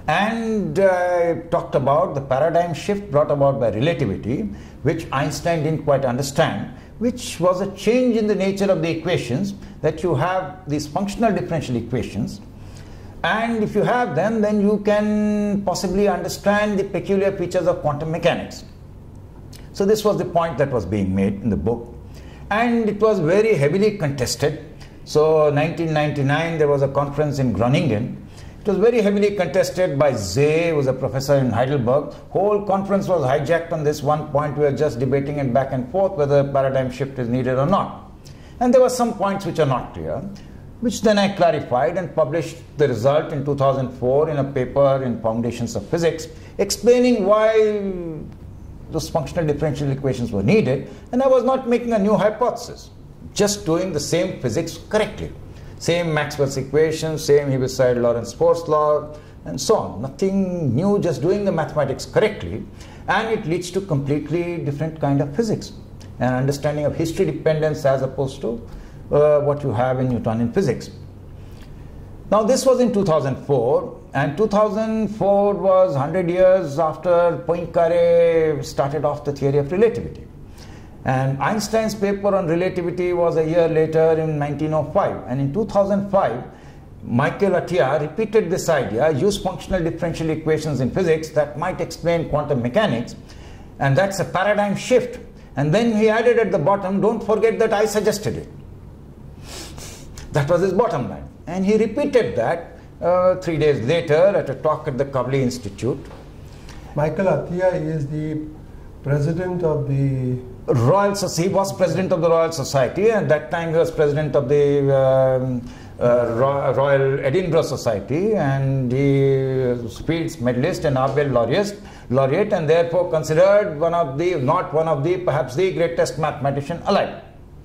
and uh, talked about the paradigm shift brought about by relativity, which Einstein didn't quite understand, which was a change in the nature of the equations, that you have these functional differential equations, and if you have them, then you can possibly understand the peculiar features of quantum mechanics. So this was the point that was being made in the book, and it was very heavily contested. So nineteen ninety-nine, there was a conference in Groningen. It was very heavily contested by Zeh, who was a professor in Heidelberg. Whole conference was hijacked on this one point. We were just debating it back and forth whether paradigm shift is needed or not. And there were some points which are not clear, which then I clarified and published the result in two thousand four in a paper in Foundations of Physics, explaining why those functional differential equations were needed, and I was not making a new hypothesis, just doing the same physics correctly. Same Maxwell's equations, same Heaviside-Lorentz-Force law, and so on. Nothing new, just doing the mathematics correctly, and it leads to completely different kind of physics, an understanding of history dependence as opposed to uh, what you have in Newtonian physics. Now this was in two thousand four, and two thousand four was one hundred years after Poincaré started off the theory of relativity. And Einstein's paper on relativity was a year later in nineteen oh five. And in two thousand five, Michael Atiyah repeated this idea, use functional differential equations in physics that might explain quantum mechanics. And that's a paradigm shift. And then he added at the bottom, don't forget that I suggested it. That was his bottom line. And he repeated that uh, three days later at a talk at the Kavli Institute. Michael Atiyah is the president of the Royal Society. He was president of the Royal Society, and at that time he was president of the um, uh, Royal Edinburgh Society, and he was Fields Medalist and Nobel laureate, laureate, and therefore considered one of the, not one of the, perhaps the greatest mathematician alive.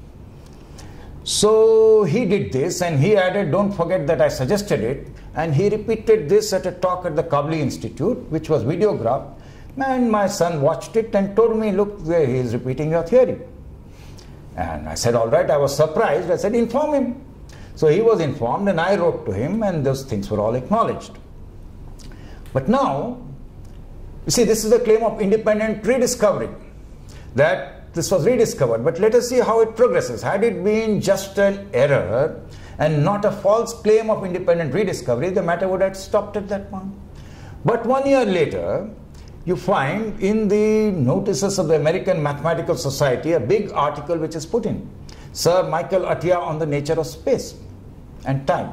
So he did this, and he added, don't forget that I suggested it, and he repeated this at a talk at the Kavli Institute, which was videographed. And my son watched it and told me, look, he is repeating your theory. And I said, all right. I was surprised. I said, inform him. So he was informed, and I wrote to him, and those things were all acknowledged. But now, you see, this is a claim of independent rediscovery, that this was rediscovered. But let us see how it progresses. Had it been just an error and not a false claim of independent rediscovery, the matter would have stopped at that point. But one year later, you find in the notices of the American Mathematical Society a big article which is put in, Sir Michael Atiyah on the nature of space and time,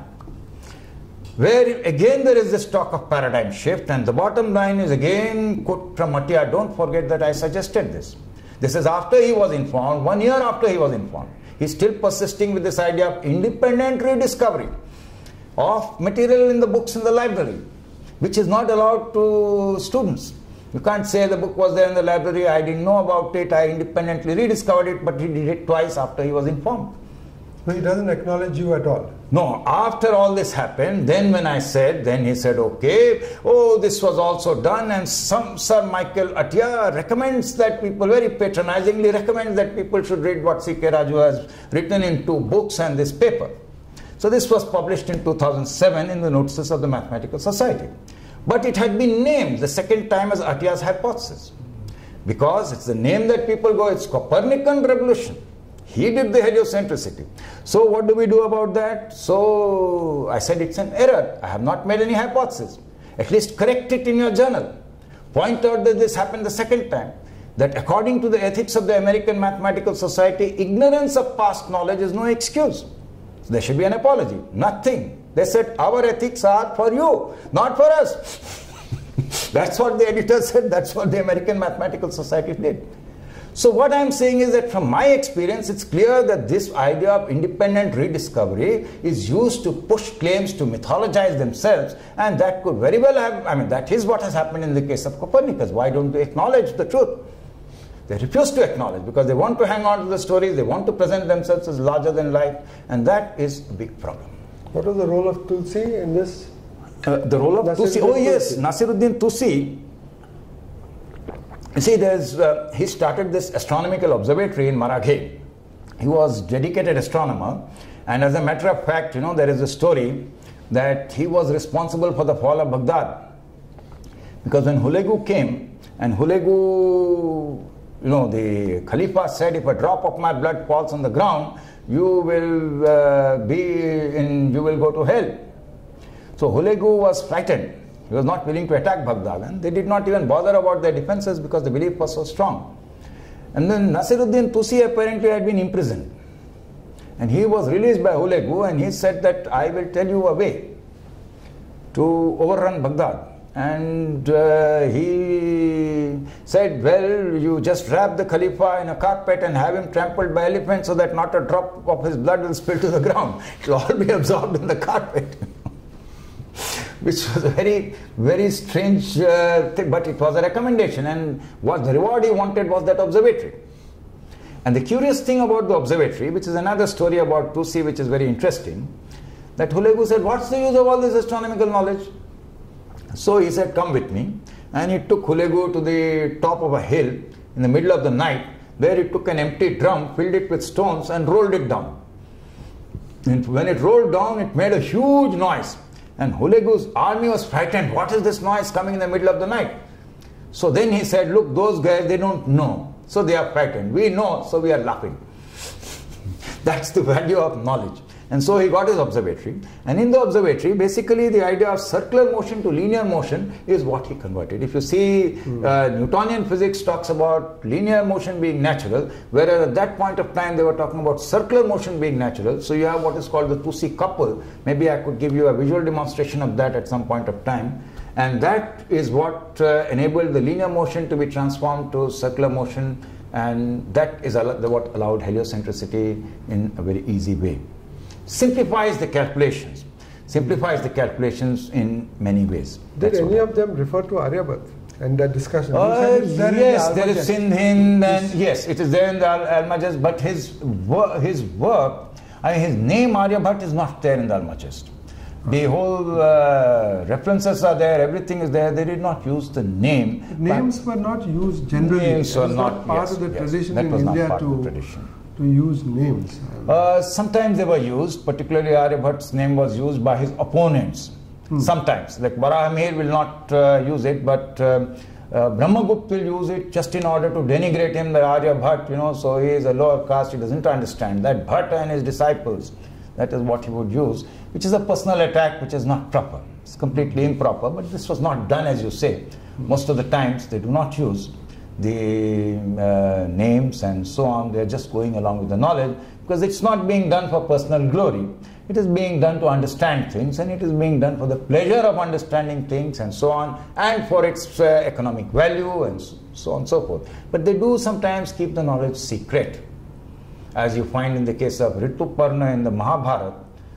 where again there is this talk of paradigm shift, and the bottom line is again quote from Atiyah, don't forget that I suggested this. This is after he was informed, one year after he was informed. He's still persisting with this idea of independent rediscovery of material in the books in the library, which is not allowed to students. You can't say the book was there in the library, I didn't know about it, I independently rediscovered it, but he did it twice after he was informed. So he doesn't acknowledge you at all? No, after all this happened, then when I said, then he said, okay, oh, this was also done, and some Sir Michael Atiyah recommends that people, very patronizingly recommends that people should read what C K Raju has written in two books and this paper. So this was published in two thousand seven in the notices of the Mathematical Society. But it had been named the second time as Atiyah's hypothesis, because it's the name that people go, it's Copernican revolution. He did the heliocentricity. So what do we do about that? So I said it's an error. I have not made any hypothesis. At least correct it in your journal. Point out that this happened the second time. That according to the ethics of the American Mathematical Society, ignorance of past knowledge is no excuse. So there should be an apology. Nothing. They said, our ethics are for you, not for us. That's what the editor said. That's what the American Mathematical Society did. So what I'm saying is that from my experience, it's clear that this idea of independent rediscovery is used to push claims to mythologize themselves, and that could very well have, I mean, that is what has happened in the case of Copernicus. Why don't they acknowledge the truth? They refuse to acknowledge because they want to hang on to the stories, they want to present themselves as larger than life, and that is a big problem. What was the role of Tulsi in this? Uh, the role of Tusi, oh yes, Nasiruddin Tusi. You see, there's, uh, he started this astronomical observatory in Maraghe. He was a dedicated astronomer, and as a matter of fact, you know, there is a story that he was responsible for the fall of Baghdad. Because when Hulegu came, and Hulegu, you know, the Khalifa said, if a drop of my blood falls on the ground, you will uh, be in, you will go to hell. So Hulegu was frightened. He was not willing to attack Baghdad, and they did not even bother about their defenses because the belief was so strong. And then Nasiruddin Tusi apparently had been imprisoned. And he was released by Hulegu, and he said that I will tell you a way to overrun Baghdad. And uh, he said, well, you just wrap the Khalifa in a carpet and have him trampled by elephants so that not a drop of his blood will spill to the ground. It will all be absorbed in the carpet. Which was a very, very strange uh, thing, but it was a recommendation, and what the reward he wanted was that observatory. And the curious thing about the observatory, which is another story about Tusi, which is very interesting, that Hulegu said, what's the use of all this astronomical knowledge? So he said, come with me. And he took Hulegu to the top of a hill in the middle of the night, where he took an empty drum, filled it with stones, and rolled it down. And when it rolled down, it made a huge noise. And Hulegu's army was frightened. What is this noise coming in the middle of the night? So then he said, look, those guys, they don't know. So they are frightened. We know, so we are laughing. That's the value of knowledge. And so he got his observatory. And in the observatory, basically the idea of circular motion to linear motion is what he converted. If you see, mm. uh, Newtonian physics talks about linear motion being natural, whereas at that point of time they were talking about circular motion being natural. So you have what is called the Tusi couple. Maybe I could give you a visual demonstration of that at some point of time. And that is what uh, enabled the linear motion to be transformed to circular motion, and that is what allowed heliocentricity in a very easy way. Simplifies the calculations, simplifies the calculations in many ways. Did That's any of them refer to Aryabhat and that discussion? Uh, there yes, there is in Hind, and yes, it is there in the Al-Majaz, but his, wor his work, I mean his name Aryabhat is not there in the Al-Majaz. The whole uh, references are there, everything is there. They did not use the name. Names were not used generally. Names were not, not part yes, of the yes, tradition that in was India not part to, of the tradition. to use names. Uh, sometimes they were used, particularly Aryabhat's name was used by his opponents. Hmm. Sometimes, like Barahmir will not uh, use it, but uh, uh, Brahmagupt will use it just in order to denigrate him, the Aryabhat, you know, so he is a lower caste, he doesn't understand. That Bhatta and his disciples, that is what he would use, which is a personal attack which is not proper. It's completely improper, but this was not done as you say. Most of the times they do not use the uh, names and so on. They are just going along with the knowledge, because it's not being done for personal glory. It is being done to understand things, and it is being done for the pleasure of understanding things and so on, and for its uh, economic value and so on and so forth. But they do sometimes keep the knowledge secret. As you find in the case of Rituparna in the Mahabharata,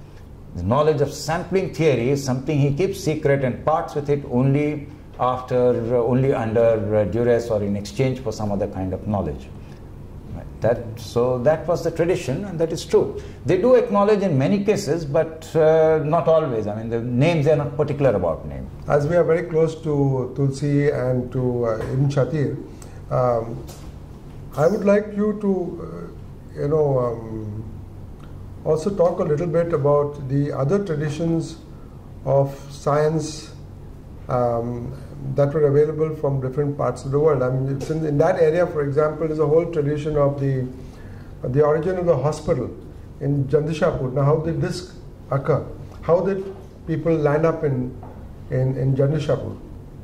the knowledge of sampling theory is something he keeps secret and parts with it only after, uh, only under uh, duress or in exchange for some other kind of knowledge. Right. That, so that was the tradition, and that is true. They do acknowledge in many cases, but uh, not always. I mean, the names, they are not particular about name. As we are very close to Tulsi and to uh, Ibn Shatir, um, I would like you to, uh, you know, um, also talk a little bit about the other traditions of science um, that were available from different parts of the world. I mean, it's in, in that area, for example, is a whole tradition of the uh, the origin of the hospital in Jandishapur. Now, how did this occur? How did people land up in in, in Jandishapur?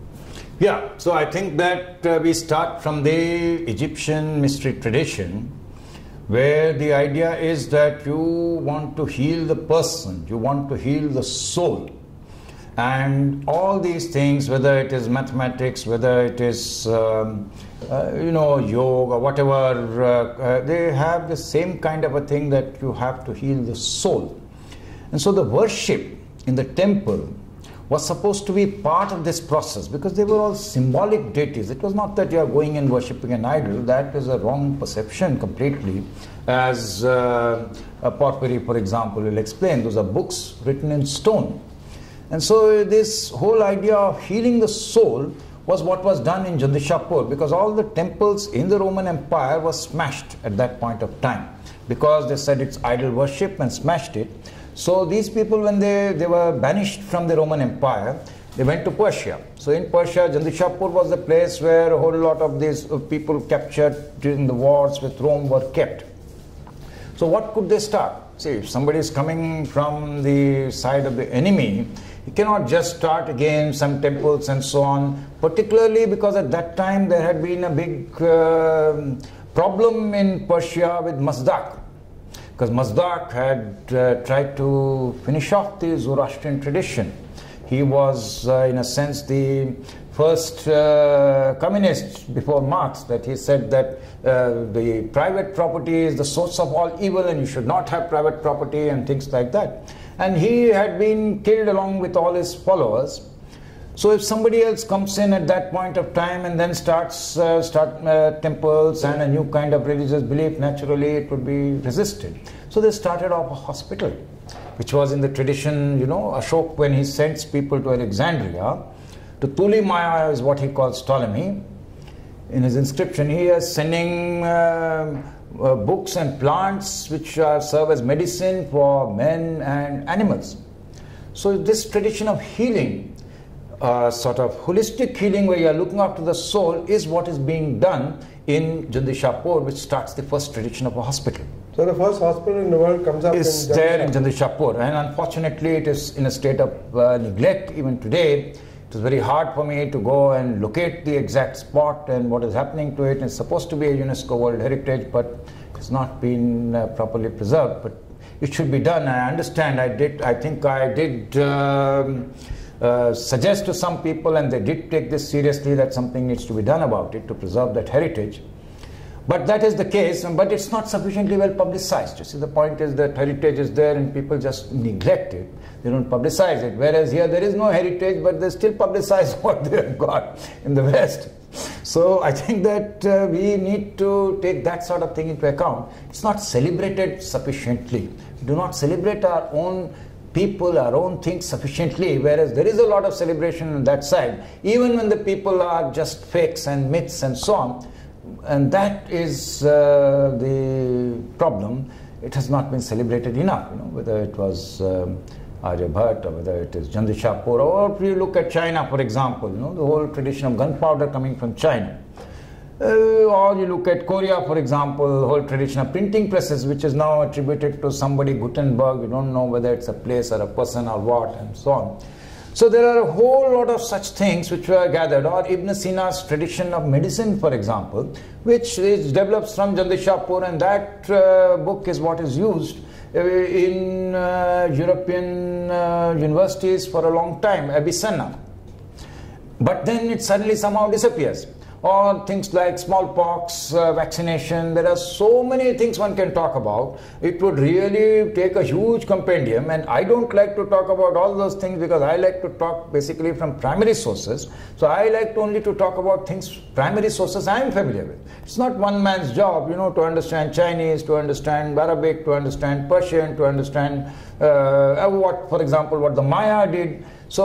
Yeah, so I think that uh, we start from the Egyptian mystery tradition, where the idea is that you want to heal the person, you want to heal the soul. And all these things, whether it is mathematics, whether it is, um, uh, you know, yoga, whatever, uh, uh, they have the same kind of a thing that you have to heal the soul. And so the worship in the temple was supposed to be part of this process, because they were all symbolic deities. It was not that you are going and worshipping an idol. That is a wrong perception completely. As uh, a Porphyry, for example, will explain, those are books written in stone. And so this whole idea of healing the soul was what was done in Jandishapur, because all the temples in the Roman Empire were smashed at that point of time, because they said it's idol worship and smashed it. So these people, when they, they were banished from the Roman Empire, they went to Persia. So in Persia, Jandishapur was the place where a whole lot of these uh, people captured during the wars with Rome were kept. So what could they start? See, if somebody is coming from the side of the enemy, you cannot just start again some temples and so on, particularly because at that time there had been a big uh, problem in Persia with Mazdak. Because Mazdak had uh, tried to finish off the Zoroastrian tradition. He was, uh, in a sense, the first uh, communist before Marx, that he said that uh, the private property is the source of all evil and you should not have private property and things like that. And he had been killed along with all his followers. So if somebody else comes in at that point of time and then starts uh, start uh, temples and a new kind of religious belief, naturally it would be resisted. So they started off a hospital, which was in the tradition, you know, Ashok, when he sends people to Alexandria, to Ptolemaios is what he calls Ptolemy. In his inscription, he is sending uh, uh, books and plants which uh, serve as medicine for men and animals. So this tradition of healing, uh, sort of holistic healing where you are looking after the soul, is what is being done in Jandishapur, which starts the first tradition of a hospital. So the first hospital in the world comes up is in there in Jandishapur, and unfortunately it is in a state of uh, neglect even today. It is very hard for me to go and locate the exact spot and what is happening to it. It's supposed to be a UNESCO World Heritage, but it's not been uh, properly preserved. But it should be done. I understand. I did. I think I did um, uh, suggest to some people, and they did take this seriously, that something needs to be done about it to preserve that heritage. But that is the case, but it's not sufficiently well publicized. You see, the point is that heritage is there and people just neglect it. They don't publicize it. Whereas here there is no heritage, but they still publicize what they have got in the West. So I think that uh, we need to take that sort of thing into account. It's not celebrated sufficiently. We do not celebrate our own people, our own things sufficiently, whereas there is a lot of celebration on that side, even when the people are just fakes and myths and so on. And that is uh, the problem. It has not been celebrated enough, you know, whether it was um, Aryabhat or whether it is Jandishapur, or if you look at China, for example, you know, the whole tradition of gunpowder coming from China. Uh, or you look at Korea, for example, the whole tradition of printing presses, which is now attributed to somebody, Gutenberg. You don't know whether it's a place or a person or what, and so on. So there are a whole lot of such things which were gathered, or Ibn Sina's tradition of medicine, for example, which is develops from Jandishapur, and that uh, book is what is used uh, in uh, European uh, universities for a long time, Avicenna. But then it suddenly somehow disappears. Or things like smallpox, uh, vaccination. There are so many things one can talk about. It would really take a huge compendium, and I don't like to talk about all those things because I like to talk basically from primary sources. So I like only to talk about things, primary sources I am familiar with. It's not one man's job, you know, to understand Chinese, to understand Arabic, to understand Persian, to understand uh, what, for example, what the Maya did.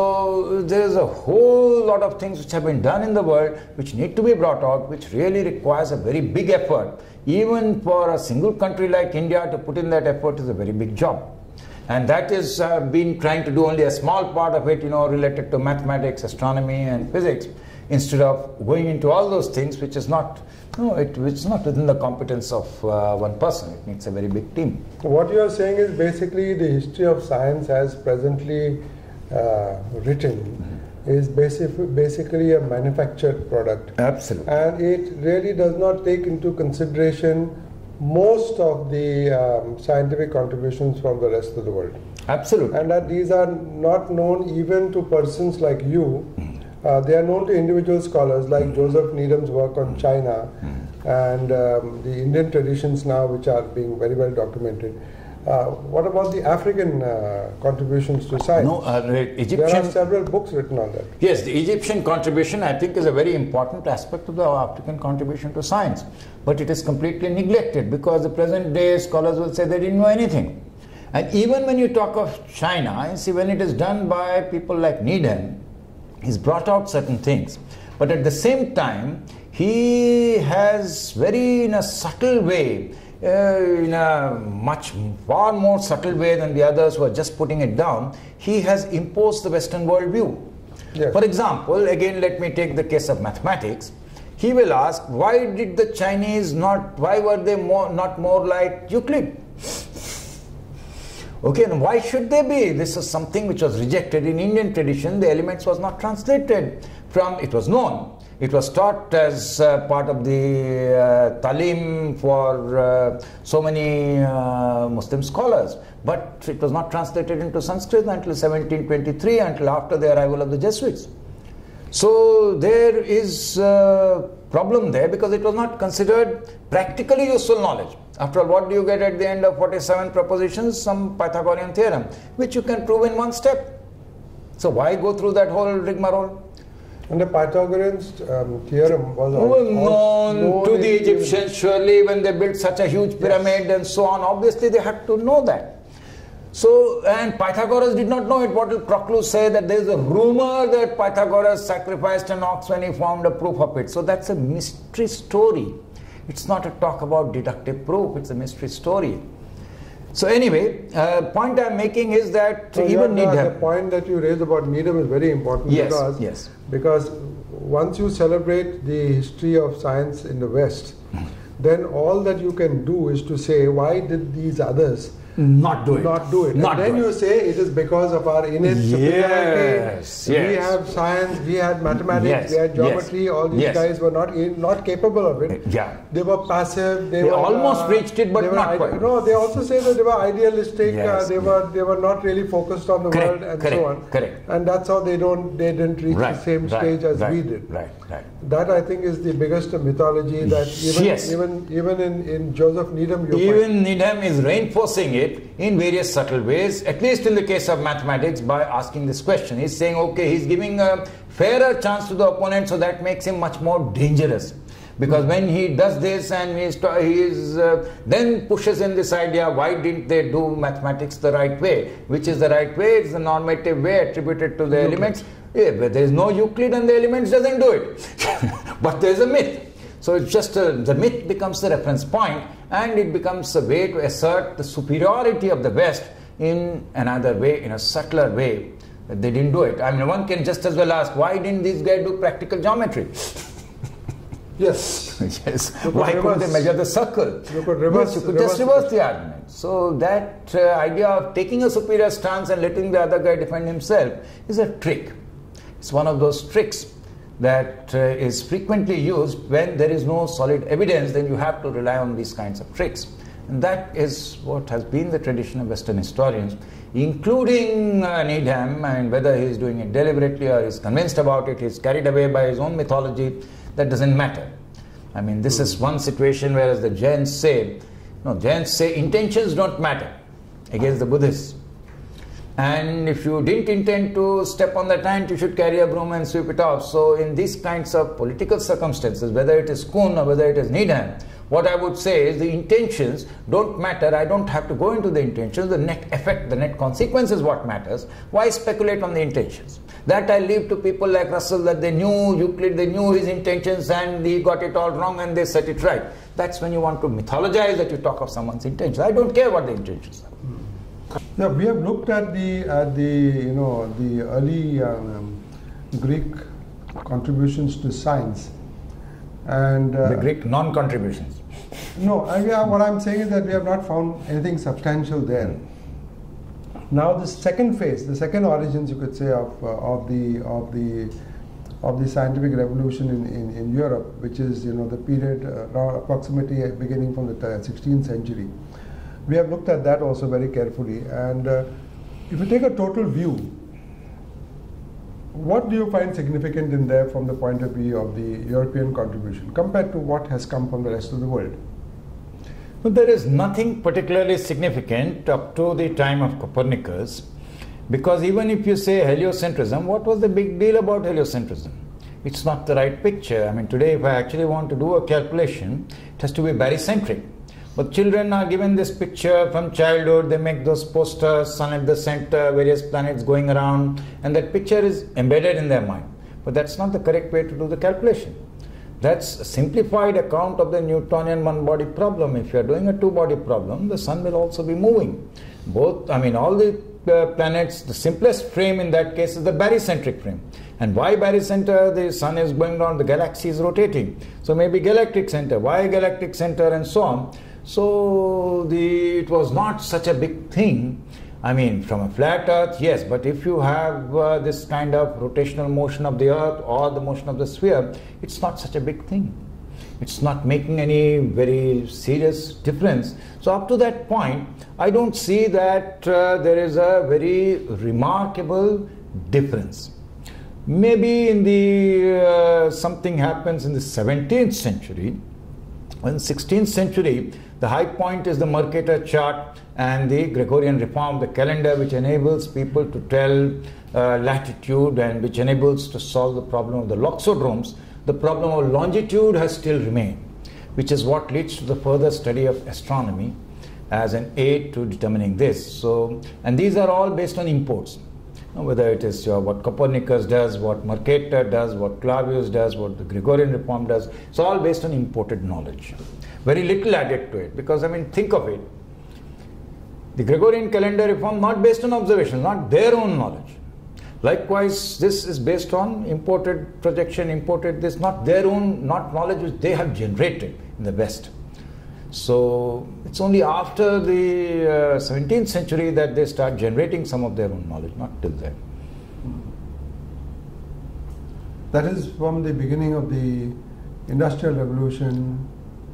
So there's a whole lot of things which have been done in the world which need to be brought out, which really requires a very big effort. Even for a single country like India to put in that effort is a very big job. And that is uh, been trying to do only a small part of it, you know, related to mathematics, astronomy and physics, instead of going into all those things which is not, no, it, which is not within the competence of uh, one person. It needs a very big team. What you are saying is basically the history of science as presently Uh, written mm-hmm. is basic, basically a manufactured product. Absolutely. And it really does not take into consideration most of the um, scientific contributions from the rest of the world. Absolutely. And that these are not known even to persons like you. Mm-hmm. Uh, they are known to individual scholars like mm-hmm. Joseph Needham's work on China mm-hmm. and um, the Indian traditions now, which are being very well documented. Uh, what about the African uh, contributions to science? No, uh, Egyptian. There are several books written on that. Yes, the Egyptian contribution, I think, is a very important aspect of the African contribution to science. But it is completely neglected because the present day scholars will say they didn't know anything. And even when you talk of China, you see, when it is done by people like Needham, he's brought out certain things. But at the same time, he has very, in a subtle way, Uh, in a much far more subtle way than the others who are just putting it down, he has imposed the Western world view. Yes. For example, again, let me take the case of mathematics. He will ask, why did the Chinese not, why were they more, not more like Euclid? Okay, and why should they be? This is something which was rejected in Indian tradition. The elements was not translated from, it was known. It was taught as uh, part of the uh, talim for uh, so many uh, Muslim scholars. But it was not translated into Sanskrit until seventeen twenty-three, until after the arrival of the Jesuits. So there is a problem there because it was not considered practically useful knowledge. After all, what do you get at the end of forty-seven propositions? Some Pythagorean theorem, which you can prove in one step. So why go through that whole rigmarole? And the Pythagorean um, theorem was well known, known to the Egyptians, surely, when they built such a huge pyramid, yes, and so on. Obviously, they had to know that. So, and Pythagoras did not know it. What will Proclus say? That there is a rumor that Pythagoras sacrificed an ox when he found a proof of it. So that's a mystery story. It's not a talk about deductive proof. It's a mystery story. So anyway, uh, point I'm making is that so even yeah, Needham. The point that you raised about Needham is very important. Yes, because, yes. because once you celebrate the history of science in the West, then all that you can do is to say, why did these others not do it? Not do it. Not and then do you it. say it is because of our innate superiority. Yes, We yes. have science, we had mathematics, Yes, we had geometry. yes, All these yes. guys were not in, not capable of it. Yeah. They were passive. They, They were almost uh, reached it, but they were not ide- quite. No, they also say that they were idealistic. Yes, uh, they yes. were they were not really focused on the Correct, world and correct, so on. correct. And that's how they don't they didn't reach Right, the same right, stage as right, we did. Right, right. That I think is the biggest mythology that even Yes. even even in, in Joseph Needham you Even find. Needham is reinforcing it in various subtle ways, at least in the case of mathematics, by asking this question. He's saying, okay, he's giving a fairer chance to the opponent, so that makes him much more dangerous. Because when he does this and he, he is, uh, then pushes in this idea, why didn't they do mathematics the right way? Which is the right way? It's the normative way attributed to the Euclid. elements. Yeah, but there is no Euclid and the elements doesn't do it. But there is a myth. So it's just a, the myth becomes the reference point, and it becomes a way to assert the superiority of the West in another way, in a subtler way. They didn't do it. I mean, one can just as well ask, why didn't these guys do practical geometry? Yes. Yes. You Why could couldn't they reverse- measure the circle? You could reverse- Yes, you could reverse just the reverse the argument. So that uh, idea of taking a superior stance and letting the other guy defend himself is a trick. It's one of those tricks that uh, is frequently used when there is no solid evidence. Then you have to rely on these kinds of tricks. And that is what has been the tradition of Western historians, including uh, Needham, and whether he is doing it deliberately or is convinced about it, he is carried away by his own mythology, that doesn't matter. I mean, this is one situation, whereas the Jains say, no, Jains say intentions don't matter against the Buddhists. And if you didn't intend to step on that ant, you should carry a broom and sweep it off. So in these kinds of political circumstances, whether it is Kuhn or whether it is Needham, what I would say is the intentions don't matter. I don't have to go into the intentions. The net effect, the net consequence is what matters. Why speculate on the intentions? That I leave to people like Russell, that they knew Euclid, they knew his intentions and he got it all wrong and they set it right. That's when you want to mythologize, that you talk of someone's intentions. I don't care what the intentions are. Now we have looked at the at the you know the early um, Greek contributions to science, and uh, The Greek non-contributions. no, I, yeah, what I'm saying is that we have not found anything substantial there. Now the second phase, the second origins, you could say, of uh, of the of the of the scientific revolution in, in, in Europe, which is you know the period uh, around approximately beginning from the sixteenth century. We have looked at that also very carefully, and uh, if you take a total view, what do you find significant in there from the point of view of the European contribution compared to what has come from the rest of the world? But there is nothing particularly significant up to the time of Copernicus, because even if you say heliocentrism, what was the big deal about heliocentrism? It's not the right picture. I mean, today if I actually want to do a calculation, it has to be barycentric. But children are given this picture from childhood, they make those posters, sun at the center, various planets going around, and that picture is embedded in their mind. But that's not the correct way to do the calculation. That's a simplified account of the Newtonian one-body problem. If you are doing a two-body problem, the sun will also be moving. Both, I mean, all the uh, planets, the simplest frame in that case is the barycentric frame. And why barycenter? The sun is going around, the galaxy is rotating. So maybe galactic center. Why galactic center, and so on. So the it was not such a big thing. I mean, from a flat Earth, yes, but if you have uh, this kind of rotational motion of the Earth or the motion of the sphere, it's not such a big thing. It's not making any very serious difference. So up to that point, I don't see that uh, there is a very remarkable difference. Maybe in the uh, something happens in the seventeenth century. In the sixteenth century, the high point is the Mercator chart and the Gregorian reform, the calendar which enables people to tell uh, latitude and which enables to solve the problem of the loxodromes. The problem of longitude has still remained, which is what leads to the further study of astronomy as an aid to determining this. So, and these are all based on imports. Whether it is uh, what Copernicus does, what Mercator does, what Clavius does, what the Gregorian reform does, it's all based on imported knowledge. Very little added to it, because I mean, think of it. The Gregorian calendar reform not based on observation, not their own knowledge. Likewise, this is based on imported projection, imported this, not their own, not knowledge which they have generated in the West. So it's only after the uh, seventeenth century that they start generating some of their own knowledge, not till then. That is from the beginning of the Industrial Revolution.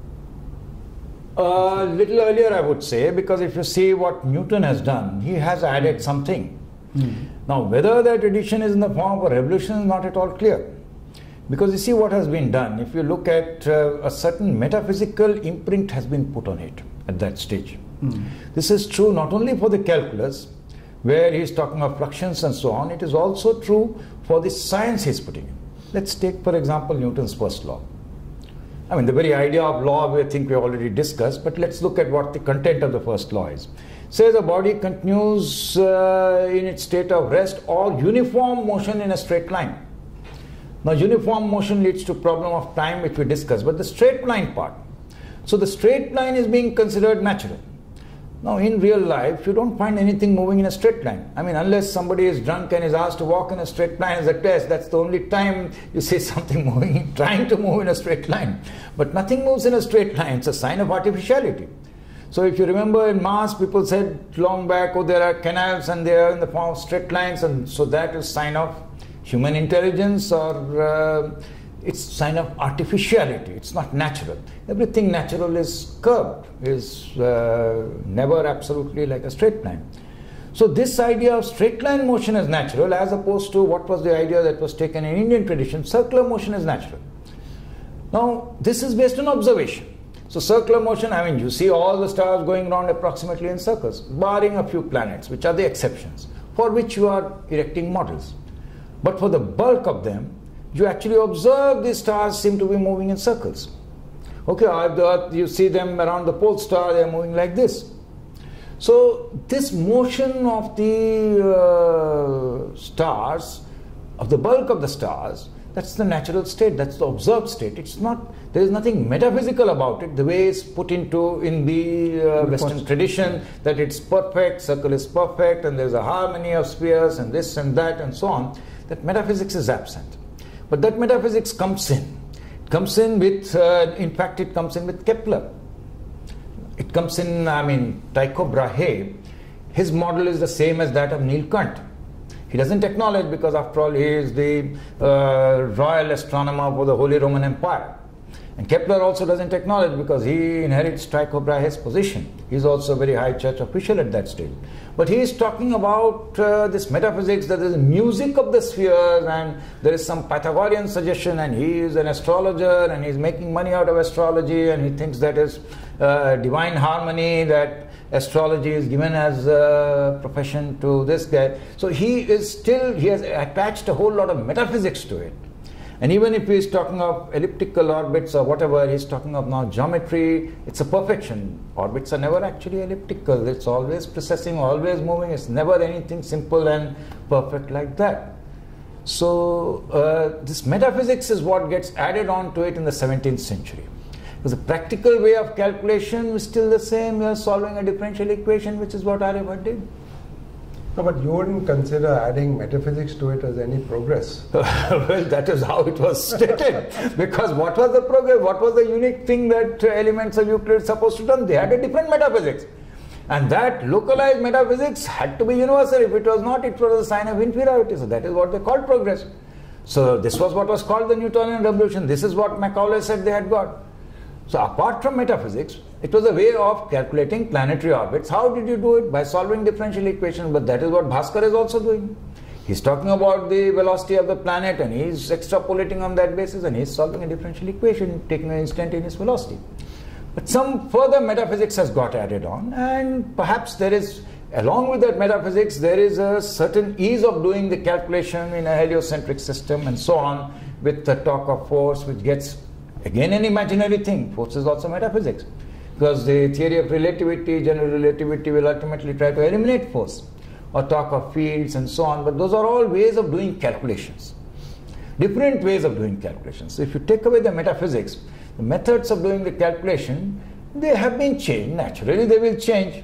A uh, little earlier, I would say, because if you see what Newton has done, he has added something. Mm. Now, whether that addition is in the form of a revolution is not at all clear. Because you see what has been done. If you look at uh, a certain metaphysical imprint has been put on it at that stage. Mm. This is true not only for the calculus, where he is talking of fluxions and so on, it is also true for the science he is putting in. Let's take, for example, Newton's first law. I mean, the very idea of law we think we already discussed, but let's look at what the content of the first law is. Says a body continues uh, in its state of rest or uniform motion in a straight line. Now, uniform motion leads to problem of time, which we discussed, but the straight line part. So the straight line is being considered natural. Now, in real life, you don't find anything moving in a straight line. I mean, unless somebody is drunk and is asked to walk in a straight line as a test, that's the only time you see something moving, trying to move in a straight line. But nothing moves in a straight line. It's a sign of artificiality. So if you remember in Mars, people said long back, oh, there are canals and they are in the form of straight lines, and so that is sign of human intelligence, or uh, it's sign of artificiality. It's not natural. Everything natural is curved, is uh, never absolutely like a straight line. So this idea of straight line motion is natural, as opposed to what was the idea that was taken in Indian tradition, circular motion is natural. Now this is based on observation. So circular motion, I mean, you see all the stars going around approximately in circles, barring a few planets, which are the exceptions, for which you are erecting models. But for the bulk of them, you actually observe these stars seem to be moving in circles. Okay, the Earth, you see them around the pole star, they are moving like this. So this motion of the uh, stars, of the bulk of the stars, that's the natural state, that's the observed state. It's not, there is nothing metaphysical about it, the way it's put into in the uh, Western tradition, that it's perfect, circle is perfect, and there's a harmony of spheres and this and that and so on. That metaphysics is absent. But that metaphysics comes in. It comes in with, uh, in fact, it comes in with Kepler. It comes in, I mean, Tycho Brahe, his model is the same as that of Neil Kant. He doesn't acknowledge, because after all he is the uh, royal astronomer for the Holy Roman Empire. And Kepler also doesn't acknowledge, because he inherits Tycho Brahe's position. He is also a very high church official at that stage. But he is talking about uh, this metaphysics, that there is music of the spheres, and there is some Pythagorean suggestion, and he is an astrologer, and he is making money out of astrology, and he thinks that is uh, divine harmony, that astrology is given as a profession to this guy. So he is still, he has attached a whole lot of metaphysics to it. And even if he is talking of elliptical orbits or whatever, he is talking of now geometry, it's a perfection. Orbits are never actually elliptical. It's always precessing, always moving. It's never anything simple and perfect like that. So uh, this metaphysics is what gets added on to it in the seventeenth century. Because the practical way of calculation is still the same. We are solving a differential equation, which is what Aryabhatta did. No, but you wouldn't consider adding metaphysics to it as any progress. Well, that is how it was stated. Because what was the progress? What was the unique thing that uh, elements of Euclid supposed to do? They had a different metaphysics. And that localized metaphysics had to be universal. If it was not, it was a sign of inferiority. So that is what they called progress. So this was what was called the Newtonian revolution. This is what Macaulay said they had got. So apart from metaphysics, it was a way of calculating planetary orbits. How did you do it? By solving differential equations. But that is what Bhaskar is also doing. He's talking about the velocity of the planet and he's extrapolating on that basis and he's solving a differential equation, taking an instantaneous velocity. But some further metaphysics has got added on, and perhaps there is, along with that metaphysics, there is a certain ease of doing the calculation in a heliocentric system and so on, with the talk of force, which gets again an imaginary thing. Force is also metaphysics, because the theory of relativity, general relativity, will ultimately try to eliminate force, or talk of fields and so on. But those are all ways of doing calculations, different ways of doing calculations. So if you take away the metaphysics, the methods of doing the calculation, they have been changed. Naturally, they will change.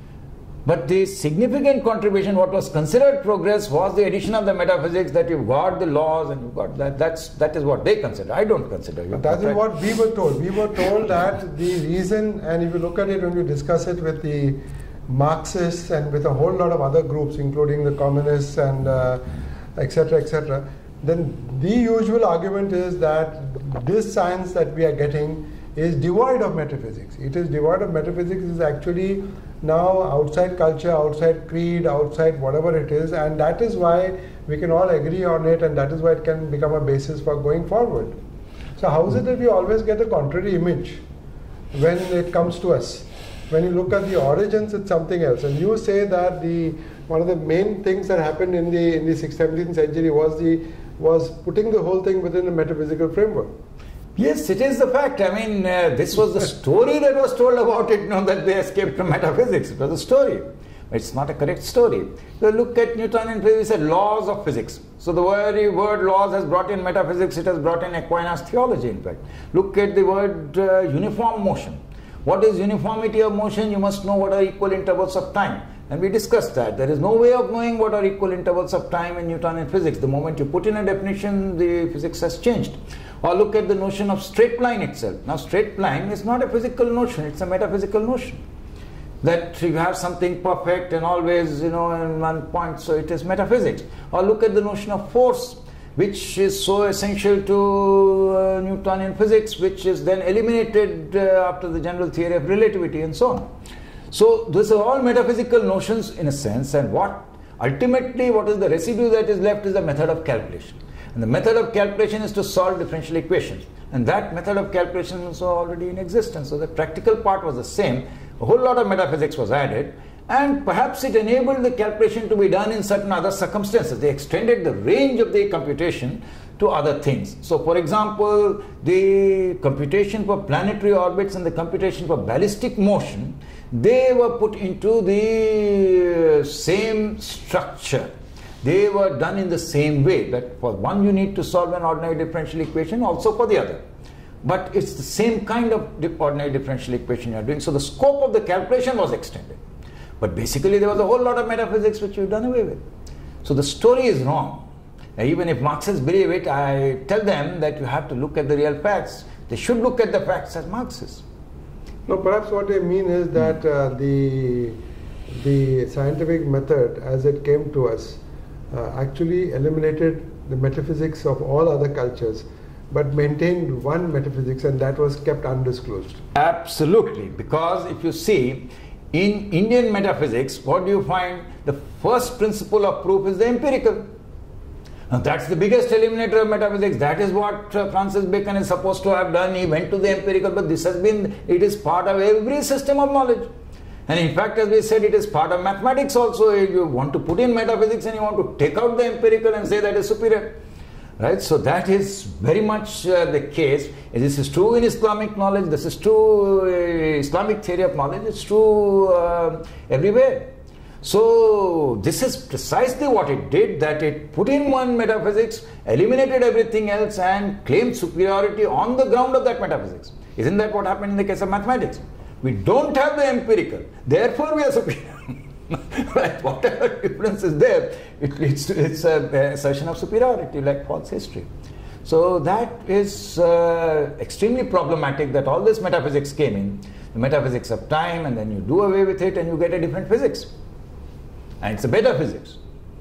But the significant contribution, what was considered progress, was the addition of the metaphysics, that you've got the laws and you've got that. That's, that is what they consider. I don't consider. But that is what we were told. We were told that the reason, and if you look at it when you discuss it with the Marxists and with a whole lot of other groups, including the communists and uh, et cetera, et cetera, then the usual argument is that this science that we are getting is devoid of metaphysics. It is devoid of metaphysics. It is actually now outside culture, outside creed, outside whatever it is, and that is why we can all agree on it, and that is why it can become a basis for going forward. So how is it that we always get a contrary image when it comes to us? When you look at the origins, it's something else. And you say that the one of the main things that happened in the in the seventeenth century was the was putting the whole thing within a metaphysical framework. Yes, it is the fact. I mean, uh, this was the story that was told about it, not that they escaped from metaphysics. It was a story. It's not a correct story. So look at Newtonian physics, said laws of physics. So the very word laws has brought in metaphysics, it has brought in Aquinas theology, in fact. Look at the word uh, uniform motion. What is uniformity of motion? You must know what are equal intervals of time. And we discussed that. There is no way of knowing what are equal intervals of time in Newtonian physics. The moment you put in a definition, the physics has changed. Or look at the notion of straight line itself. Now, straight line is not a physical notion, it's a metaphysical notion. That you have something perfect and always, you know, in one point, so it is metaphysics. Or look at the notion of force, which is so essential to uh, Newtonian physics, which is then eliminated uh, after the general theory of relativity and so on. So these are all metaphysical notions in a sense, and what ultimately what is the residue that is left is the method of calculation. And the method of calculation is to solve differential equations, and that method of calculation is already in existence. So the practical part was the same. A whole lot of metaphysics was added, and perhaps it enabled the calculation to be done in certain other circumstances. They extended the range of the computation to other things. So for example, the computation for planetary orbits and the computation for ballistic motion, they were put into the same structure. They were done in the same way, that for one you need to solve an ordinary differential equation, also for the other. But it's the same kind of ordinary differential equation you are doing. So the scope of the calculation was extended. But basically there was a whole lot of metaphysics which you've done away with. So the story is wrong. Now, even if Marxists believe it, I tell them that you have to look at the real facts. They should look at the facts as Marxists. No, perhaps what they mean is that uh, the, the scientific method as it came to us uh, actually eliminated the metaphysics of all other cultures, but maintained one metaphysics, and that was kept undisclosed. Absolutely, because if you see, in Indian metaphysics, what do you find? The first principle of proof is the empirical. Now that's the biggest eliminator of metaphysics. That is what uh, Francis Bacon is supposed to have done. He went to the empirical, but this has been, it is part of every system of knowledge. And in fact, as we said, it is part of mathematics also. If you want to put in metaphysics and you want to take out the empirical and say that is superior. Right? So that is very much uh, the case. This is true in Islamic knowledge, this is true uh, Islamic theory of knowledge, it's true uh, everywhere. So this is precisely what it did, that it put in one metaphysics, eliminated everything else and claimed superiority on the ground of that metaphysics. Isn't that what happened in the case of mathematics? We don't have the empirical, therefore we are superior. Right? Whatever difference is there, it leads to it's an assertion of superiority, like false history. So that is uh, extremely problematic, that all this metaphysics came in, the metaphysics of time, and then you do away with it and you get a different physics. And it's a better physics.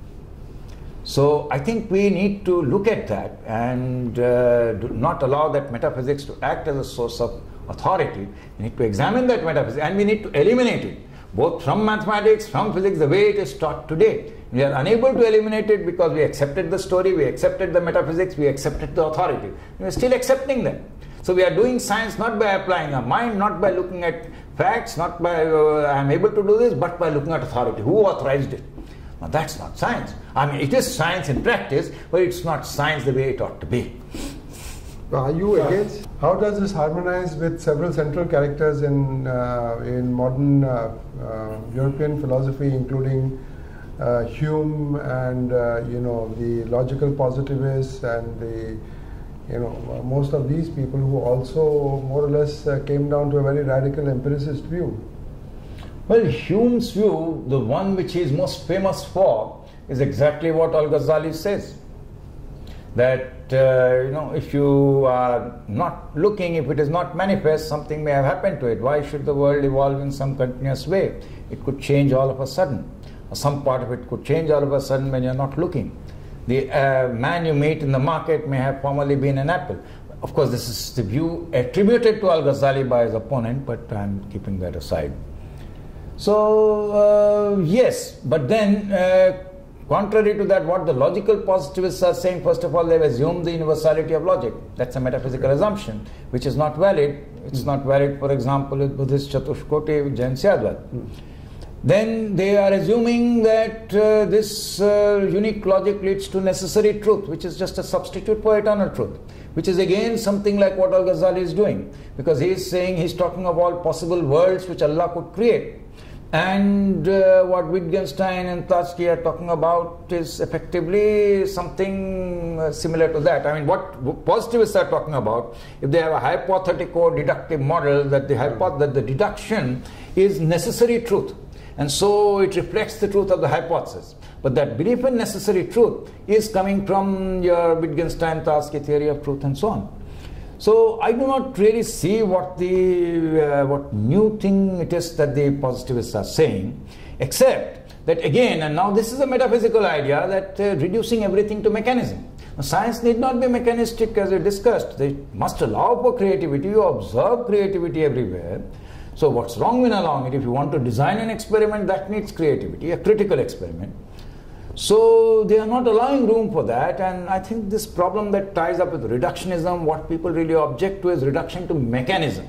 So I think we need to look at that and uh, do not allow that metaphysics to act as a source of authority. We need to examine that metaphysics and we need to eliminate it, both from mathematics, from physics, the way it is taught today. We are unable to eliminate it because we accepted the story, we accepted the metaphysics, we accepted the authority. We are still accepting them. So we are doing science not by applying our mind, not by looking at facts, not by uh, I am able to do this, but by looking at authority. Who authorized it? Now that's not science. I mean, it is science in practice, but it's not science the way it ought to be. Are you against? How does this harmonize with several central characters in uh, in modern uh, uh, European philosophy, including uh, Hume and uh, you know the logical positivists and the you know most of these people who also more or less uh, came down to a very radical empiricist view? Well, Hume's view, the one which he is most famous for, is exactly what Al-Ghazali says. That, uh, you know, if you are not looking, if it is not manifest, something may have happened to it. Why should the world evolve in some continuous way? It could change all of a sudden. Or some part of it could change all of a sudden when you are not looking. The uh, man you meet in the market may have formerly been an apple. Of course, this is the view attributed to Al-Ghazali by his opponent, but I am keeping that aside. So, uh, yes, but then, uh, contrary to that, what the logical positivists are saying, first of all, they've assumed the universality of logic. That's a metaphysical assumption, which is not valid. It's mm. not valid, for example, with Buddhist Chatushkoti, with Jain Syadvat. Mm. Then they are assuming that uh, this uh, unique logic leads to necessary truth, which is just a substitute for eternal truth, which is again something like what Al-Ghazali is doing, because he is saying, he's talking of all possible worlds which Allah could create. And uh, what Wittgenstein and Tarski are talking about is effectively something uh, similar to that. I mean, what positivists are talking about, if they have a hypothetical deductive model, that the, hypo that the deduction is necessary truth, and so it reflects the truth of the hypothesis. But that belief in necessary truth is coming from your Wittgenstein-Tarski theory of truth and so on. So I do not really see what the uh, what new thing it is that the positivists are saying, except that again, and now this is a metaphysical idea, that uh, reducing everything to mechanism. Now, science need not be mechanistic, as we discussed. They must allow for creativity. You observe creativity everywhere. So what's wrong in allowing it? If you want to design an experiment, that needs creativity, a critical experiment. So they are not allowing room for that, and I think this problem that ties up with reductionism, what people really object to is reduction to mechanism.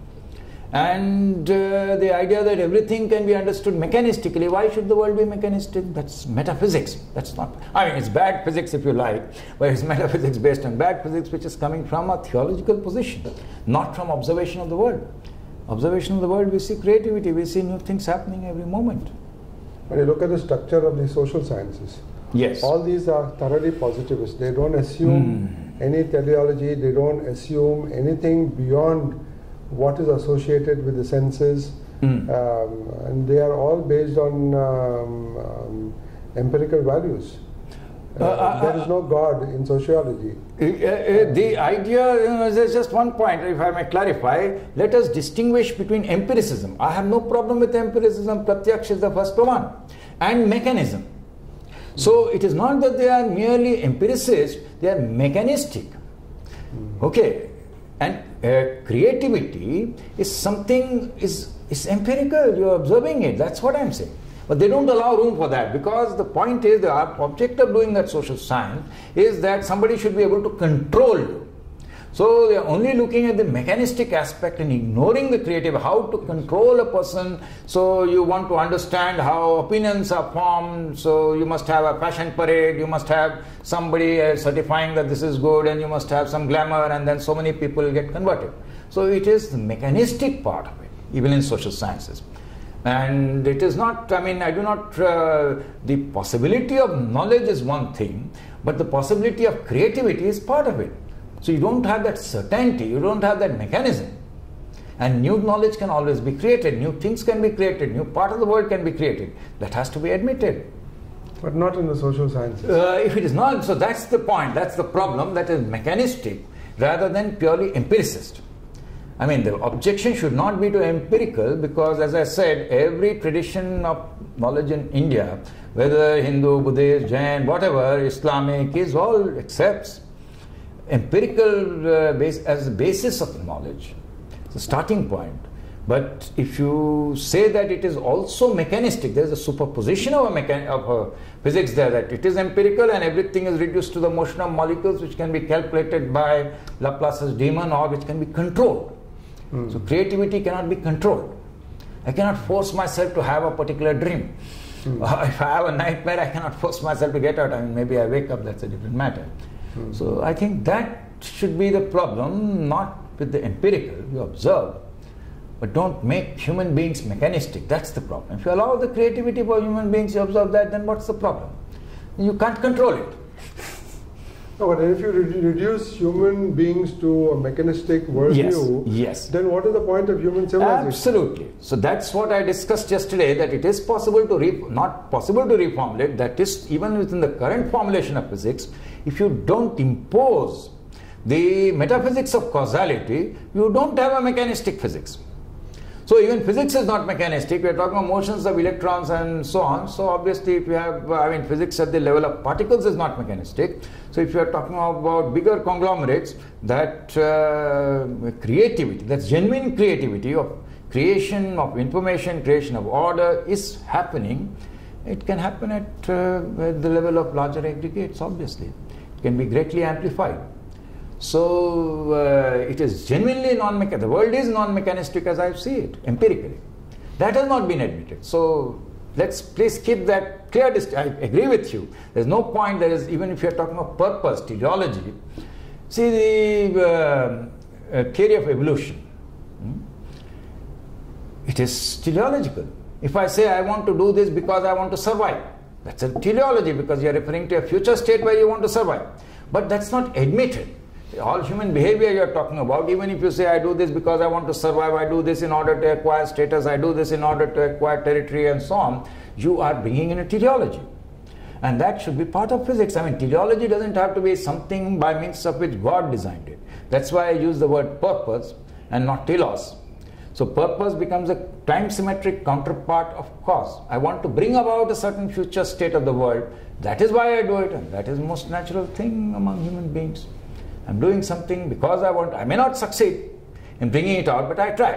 And uh, the idea that everything can be understood mechanistically. Why should the world be mechanistic? That's metaphysics. That's not, I mean, it's bad physics if you like, but it's metaphysics based on bad physics, which is coming from a theological position, not from observation of the world. Observation of the world, we see creativity, we see new things happening every moment. When you look at the structure of the social sciences, yes, all these are thoroughly positivist. They don't assume mm. any teleology, they don't assume anything beyond what is associated with the senses, mm. um, and they are all based on um, um, empirical values. Uh, uh, uh, there is no God in sociology. Uh, uh, the idea, you know, there's just one point, if I may clarify, let us distinguish between empiricism. I have no problem with empiricism, Pratyaksh is the first one, and mechanism. So it is not that they are merely empiricists, they are mechanistic. Okay, and uh, creativity is something, is, is empirical, you are observing it, that's what I am saying. But they don't allow room for that, because the point is, the object of doing that social science is that somebody should be able to control you. So they are only looking at the mechanistic aspect and ignoring the creative, how to control a person. So you want to understand how opinions are formed, so you must have a fashion parade, you must have somebody uh, certifying that this is good, and you must have some glamour, and then so many people get converted. So it is the mechanistic part of it, even in social sciences. And it is not, I mean, I do not, uh, the possibility of knowledge is one thing, but the possibility of creativity is part of it. So you don't have that certainty, you don't have that mechanism. And new knowledge can always be created, new things can be created, new part of the world can be created. That has to be admitted. But not in the social sciences. Uh, if it is not, so that's the point, that's the problem, that is mechanistic rather than purely empiricist. I mean, the objection should not be to empirical, because as I said, every tradition of knowledge in India, whether Hindu, Buddhist, Jain, whatever, Islamic, is all accepts empirical uh, base as the basis of knowledge, the starting point. But if you say that it is also mechanistic, there is a superposition of a, mechan of a physics there, that it is empirical and everything is reduced to the motion of molecules, which can be calculated by Laplace's demon, or which can be controlled. Mm. So creativity cannot be controlled. I cannot force myself to have a particular dream. Mm. Uh, if I have a nightmare, I cannot force myself to get out. I mean, maybe I wake up, that's a different matter. Mm. So I think that should be the problem, not with the empirical. You observe, but don't make human beings mechanistic. That's the problem. If you allow the creativity for human beings, you observe that, then what's the problem? You can't control it. No, but if you re reduce human beings to a mechanistic worldview, yes, yes. then what is the point of human civilization? Absolutely. So that's what I discussed yesterday, that it is possible to, re not possible to reformulate, that is, even within the current formulation of physics, if you don't impose the metaphysics of causality, you don't have a mechanistic physics. So even physics is not mechanistic. We are talking about motions of electrons and so on. So obviously, if you have, I mean, physics at the level of particles is not mechanistic. So if you are talking about bigger conglomerates, that uh, creativity, that's genuine creativity of creation of information, creation of order is happening. It can happen at, uh, at the level of larger aggregates, obviously. It can be greatly amplified. So uh, it is genuinely non-mechanistic. The world is non-mechanistic as I see it, empirically. That has not been admitted. So let's please keep that clear. I agree with you. There's no point. There is, even if you're talking of purpose, teleology. See the uh, uh, theory of evolution. Hmm? It is teleological. If I say I want to do this because I want to survive, that's a teleology, because you're referring to a future state where you want to survive. But that's not admitted. All human behavior you are talking about, even if you say I do this because I want to survive, I do this in order to acquire status, I do this in order to acquire territory and so on, you are bringing in a teleology. And that should be part of physics. I mean, teleology doesn't have to be something by means of which God designed it. That's why I use the word purpose and not telos. So purpose becomes a time-symmetric counterpart of cause. I want to bring about a certain future state of the world. That is why I do it, and that is the most natural thing among human beings. I'm doing something because I want. I may not succeed in bringing it out, but I try.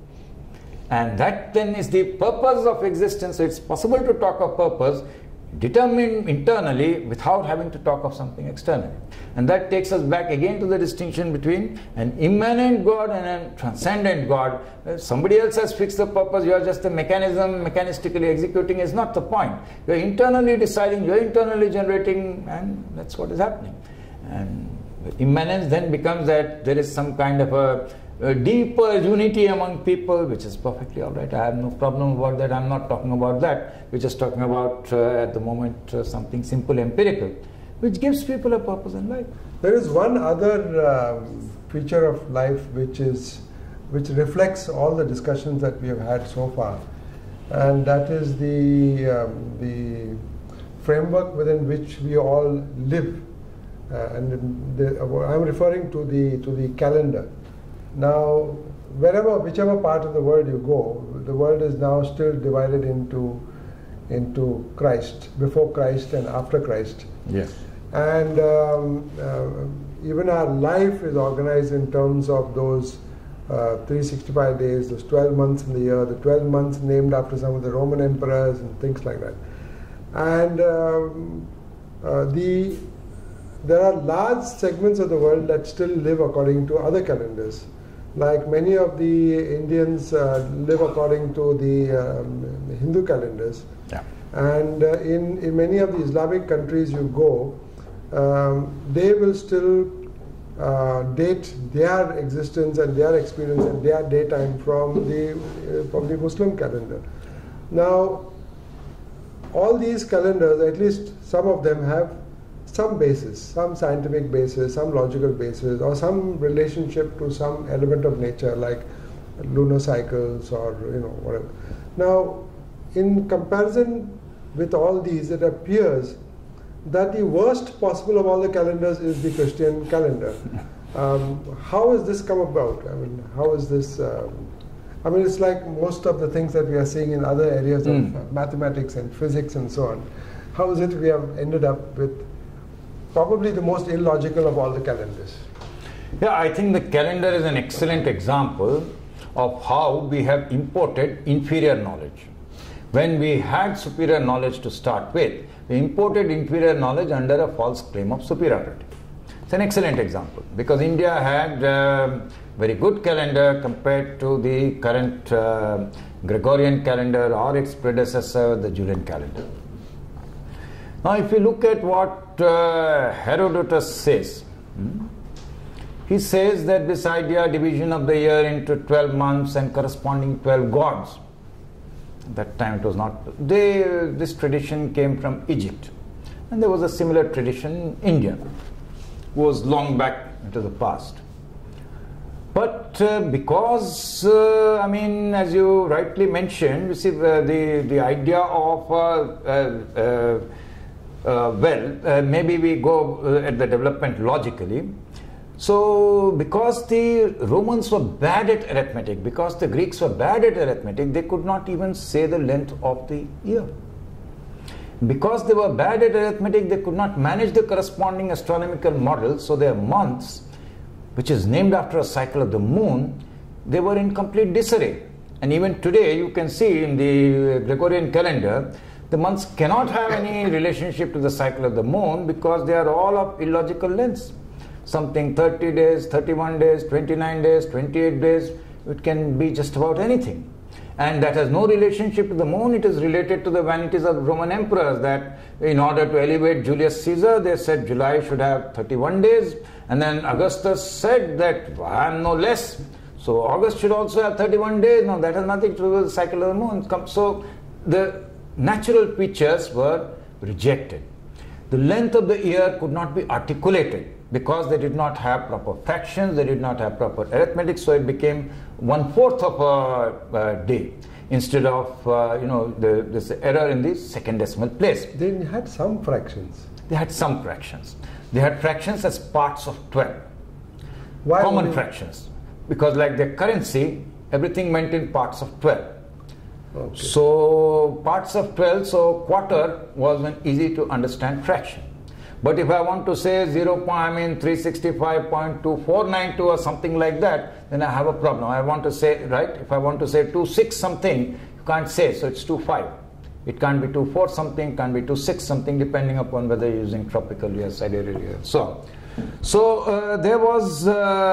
And that then is the purpose of existence. So it's possible to talk of purpose determined internally without having to talk of something externally. And that takes us back again to the distinction between an immanent God and a transcendent God. If somebody else has fixed the purpose, you are just a mechanism mechanistically executing, is not the point. You are internally deciding, you are internally generating, and that's what is happening. And immanence then becomes that there is some kind of a, a deeper unity among people, which is perfectly all right. I have no problem about that. I'm not talking about that. We're just talking about, uh, at the moment, uh, something simple, empirical, which gives people a purpose in life. There is one other um, feature of life which is, which reflects all the discussions that we have had so far, and that is the, um, the framework within which we all live. Uh, and the, uh, I'm referring to the to the calendar. Now, wherever, whichever part of the world you go, the world is now still divided into into Christ, before Christ and after Christ. Yes. And um, uh, even our life is organized in terms of those uh, three hundred sixty-five days, those twelve months in the year, the twelve months named after some of the Roman emperors and things like that. And um, uh, the there are large segments of the world that still live according to other calendars. Like many of the Indians uh, live according to the um, Hindu calendars. Yeah. And uh, in, in many of the Islamic countries you go, um, they will still uh, date their existence and their experience and their daytime from the, uh, from the Muslim calendar. Now, all these calendars, at least some of them, have some basis, some scientific basis, some logical basis, or some relationship to some element of nature, like lunar cycles or you know whatever. Now, in comparison with all these, it appears that the worst possible of all the calendars is the Christian calendar. Um, how has this come about? I mean, how is this? Um, I mean, it's like most of the things that we are seeing in other areas mm. of uh, mathematics and physics and so on. How is it we have ended up with probably the most illogical of all the calendars? Yeah, I think the calendar is an excellent example of how we have imported inferior knowledge. When we had superior knowledge to start with, we imported inferior knowledge under a false claim of superiority. It's an excellent example because India had a very good calendar compared to the current uh, Gregorian calendar or its predecessor, the Julian calendar. Now, if you look at what uh, Herodotus says, hmm, he says that this idea division of the year into twelve months and corresponding twelve gods, at that time it was not, they, this tradition came from Egypt, and there was a similar tradition in India, was long back into the past. But uh, because, uh, I mean, as you rightly mentioned, you see uh, the, the idea of, uh, uh, uh, uh, well, uh, maybe we go uh, at the development logically. So, because the Romans were bad at arithmetic, because the Greeks were bad at arithmetic, they could not even say the length of the year. Because they were bad at arithmetic, they could not manage the corresponding astronomical model, so their months, which is named after a cycle of the moon, they were in complete disarray. And even today, you can see in the Gregorian calendar, the months cannot have any relationship to the cycle of the moon because they are all of illogical lengths. Something thirty days, thirty-one days, twenty-nine days, twenty-eight days, it can be just about anything. And that has no relationship to the moon, it is related to the vanities of Roman emperors, that in order to elevate Julius Caesar, they said July should have thirty-one days, and then Augustus said that I am no less, so August should also have thirty-one days. Now that has nothing to do with the cycle of the moon. So the natural features were rejected. The length of the year could not be articulated because they did not have proper fractions, they did not have proper arithmetic, so it became one-fourth of a, a day instead of, uh, you know, the, this error in the second decimal place. They had some fractions. They had some fractions. They had fractions as parts of twelve. Why Common they... fractions. Because like their currency, everything went in parts of twelve. Okay. So parts of twelve, so quarter was an easy to understand fraction. But if I want to say zero, I mean three hundred sixty-five point two four nine two or something like that, then I have a problem. I want to say, right, if I want to say two six something, you can't say, so it's two five. It can't be two four something, it can't be two six something, depending upon whether you're using tropical year, sidereal year, so on. So uh, there was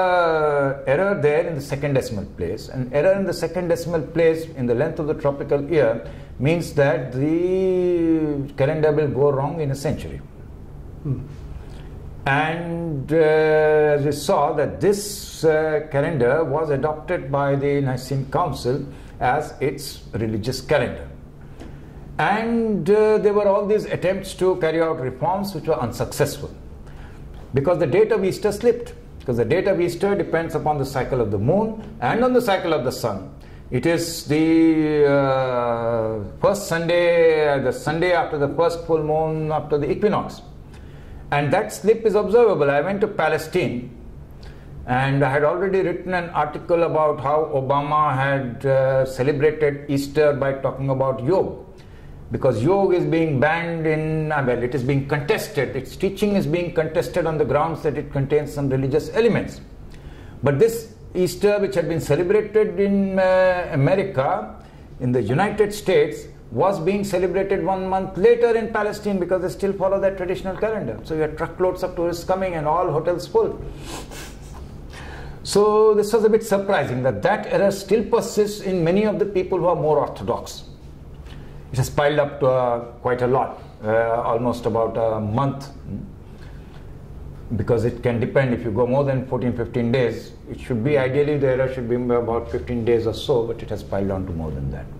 uh, error there in the second decimal place, and error in the second decimal place in the length of the tropical year means that the calendar will go wrong in a century. Hmm. And uh, as we saw that this uh, calendar was adopted by the Nicene Council as its religious calendar. And uh, there were all these attempts to carry out reforms which were unsuccessful. Because the date of Easter slipped. Because the date of Easter depends upon the cycle of the moon and on the cycle of the sun. It is the uh, first Sunday, uh, the Sunday after the first full moon after the equinox. And that slip is observable. I went to Palestine and I had already written an article about how Obama had uh, celebrated Easter by talking about yoga. Because yoga is being banned in, well, it is being contested. Its teaching is being contested on the grounds that it contains some religious elements. But this Easter, which had been celebrated in uh, America, in the United States, was being celebrated one month later in Palestine because they still follow that traditional calendar. So you had truckloads of tourists coming and all hotels full. So this was a bit surprising that that error still persists in many of the people who are more orthodox. It has piled up to uh, quite a lot, uh, almost about a month, because it can depend. If you go more than fourteen, fifteen days, it should be, ideally the error should be about fifteen days or so, but it has piled on to more than that.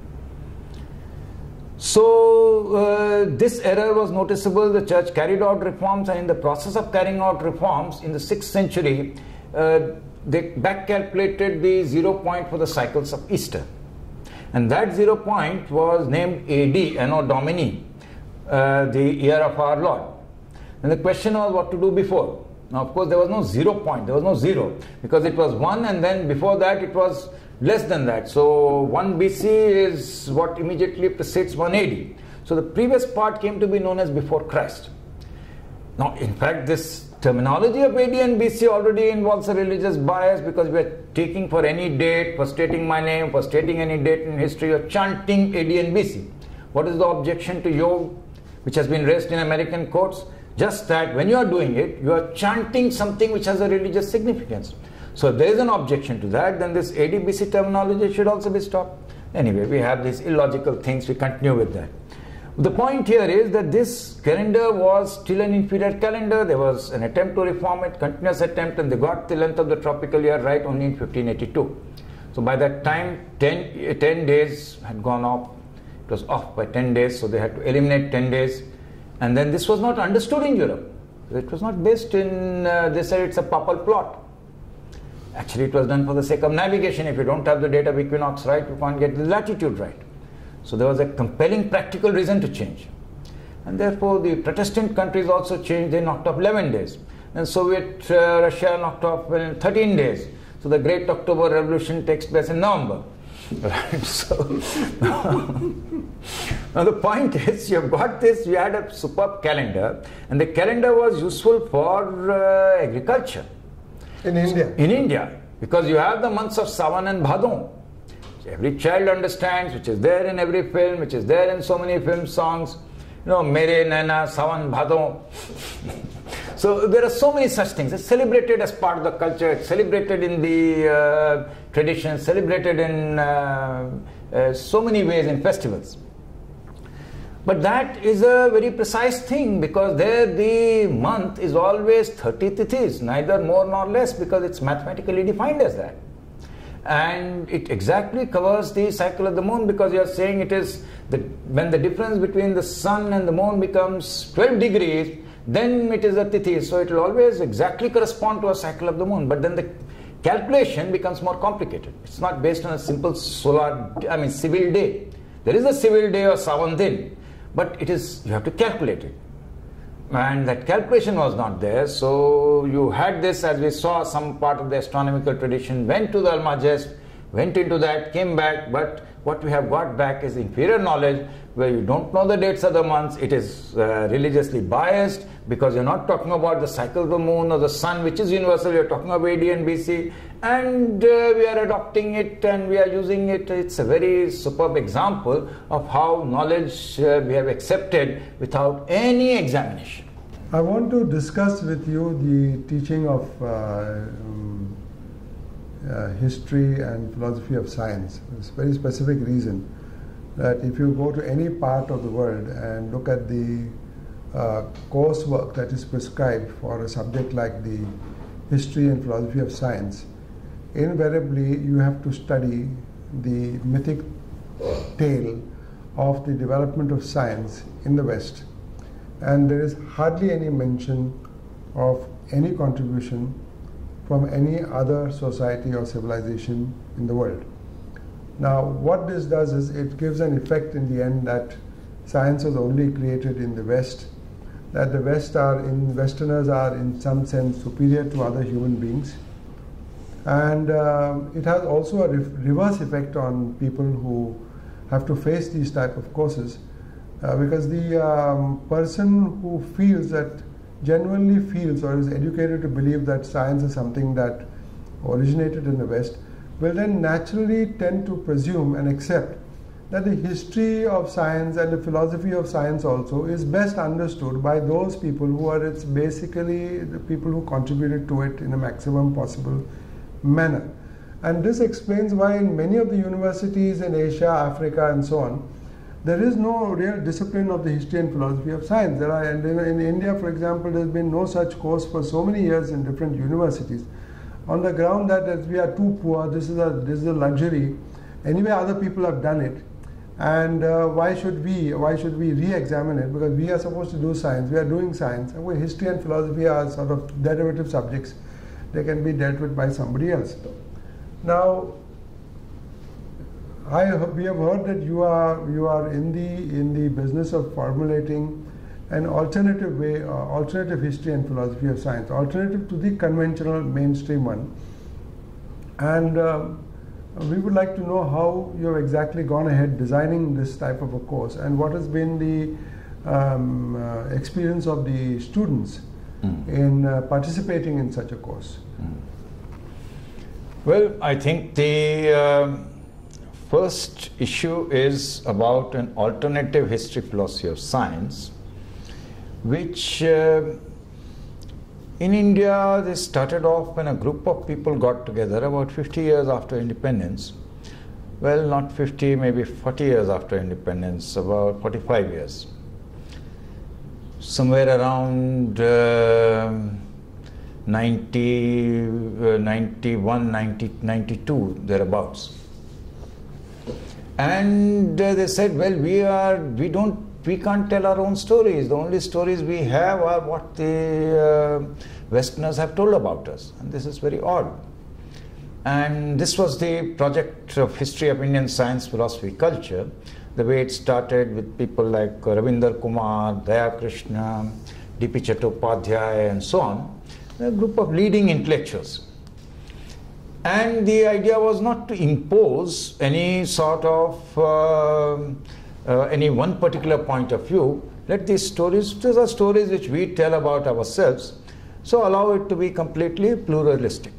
So uh, this error was noticeable. The church carried out reforms, and in the process of carrying out reforms in the sixth century, uh, they back calculated the zero point for the cycles of Easter. And that zero point was named A D, Anno Domini, uh, the year of our Lord. And the question was what to do before. Now, of course, there was no zero point, there was no zero, because it was one, and then before that it was less than that. So one B C is what immediately precedes one A D. So the previous part came to be known as before Christ. Now, in fact, this terminology of A D and B C already involves a religious bias, because we are taking for any date, for stating my name, for stating any date in history, or chanting A D and B C. What is the objection to yoga, which has been raised in American courts? Just that when you are doing it, you are chanting something which has a religious significance. So if there is an objection to that, then this A D B C terminology should also be stopped. Anyway, we have these illogical things, we continue with that. The point here is that this calendar was still an inferior calendar. There was an attempt to reform it, continuous attempt, and they got the length of the tropical year right only in fifteen eighty-two. So by that time, ten, ten days had gone off. It was off by ten days, so they had to eliminate ten days. And then this was not understood in Europe. It was not based in, uh, they said it's a papal plot. Actually, it was done for the sake of navigation. If you don't have the date of equinox right, you can't get the latitude right. So there was a compelling practical reason to change. And therefore, the Protestant countries also changed. They knocked off eleven days. And Soviet uh, Russia knocked off well, in thirteen days. So the Great October Revolution takes place in November. Right? So now the point is, you've got this, you had a superb calendar, and the calendar was useful for uh, agriculture. In India? In India, because you have the months of Sawan and Bhadon. Every child understands, which is there in every film, which is there in so many film songs. You know, Mere Naina, Sawan Bhadon. So there are so many such things. It's celebrated as part of the culture, it's celebrated in the uh, traditions, celebrated in uh, uh, so many ways in festivals. But that is a very precise thing, because there the month is always thirty tithis, neither more nor less, because it's mathematically defined as that. And it exactly covers the cycle of the moon, because you are saying it is the, when the difference between the sun and the moon becomes twelve degrees, then it is a tithi. So it will always exactly correspond to a cycle of the moon. But then the calculation becomes more complicated. It's not based on a simple solar, I mean civil day. There is a civil day or Sawan Din, but it is, you have to calculate it. And that calculation was not there. So you had this, as we saw, some part of the astronomical tradition went to the Almagest, went into that, came back, but what we have got back is inferior knowledge, where you don't know the dates of the months. It is uh, religiously biased, because you're not talking about the cycle of the moon or the sun, which is universal. You're talking about A D and B C, and uh, we are adopting it and we are using it. It's a very superb example of how knowledge uh, we have accepted without any examination. I want to discuss with you the teaching of uh, um, uh, history and philosophy of science. It's a very specific reason that if you go to any part of the world and look at the uh, coursework that is prescribed for a subject like the history and philosophy of science, invariably you have to study the mythic tale of the development of science in the West. And there is hardly any mention of any contribution from any other society or civilization in the world. Now, what this does is it gives an effect in the end that science was only created in the West, that the West are in Westerners are in some sense superior to other human beings, and uh, it has also a re reverse effect on people who have to face these type of courses, uh, because the um, person who feels that genuinely feels or is educated to believe that science is something that originated in the West will then naturally tend to presume and accept that the history of science and the philosophy of science also is best understood by those people who are it's basically the people who contributed to it in a maximum possible manner. And this explains why in many of the universities in Asia, Africa and so on, there is no real discipline of the history and philosophy of science. There are, and in, in India, for example, there has been no such course for so many years in different universities, on the ground that as we are too poor, this is a, this is a luxury. Anyway, other people have done it. And uh, why should we, why should we re-examine it? Because we are supposed to do science, we are doing science, and history and philosophy are sort of derivative subjects. they can be dealt with by somebody else. Now, I have, we have heard that you are you are in the in the business of formulating an alternative way, uh, alternative history and philosophy of science, alternative to the conventional mainstream one. And um, we would like to know how you have exactly gone ahead designing this type of a course, and what has been the um, uh, experience of the students mm. in uh, participating in such a course. Mm. Well, I think the uh, first issue is about an alternative history philosophy of science, which uh, in India they started off when a group of people got together about fifty years after independence. Well, not fifty, maybe forty years after independence, about forty-five years. Somewhere around uh, ninety, uh, ninety-one, ninety, ninety-two, thereabouts. And uh, they said, well, we are, we don't, we can't tell our own stories. The only stories we have are what the uh, Westerners have told about us. And this is very odd. And this was the project of history of Indian science, philosophy, culture. The way it started with people like Ravinder Kumar, Daya Krishna, D P Chattopadhyay, and so on. A group of leading intellectuals. And the idea was not to impose any sort of uh, uh, any one particular point of view. Let these stories, these are stories which we tell about ourselves, so allow it to be completely pluralistic.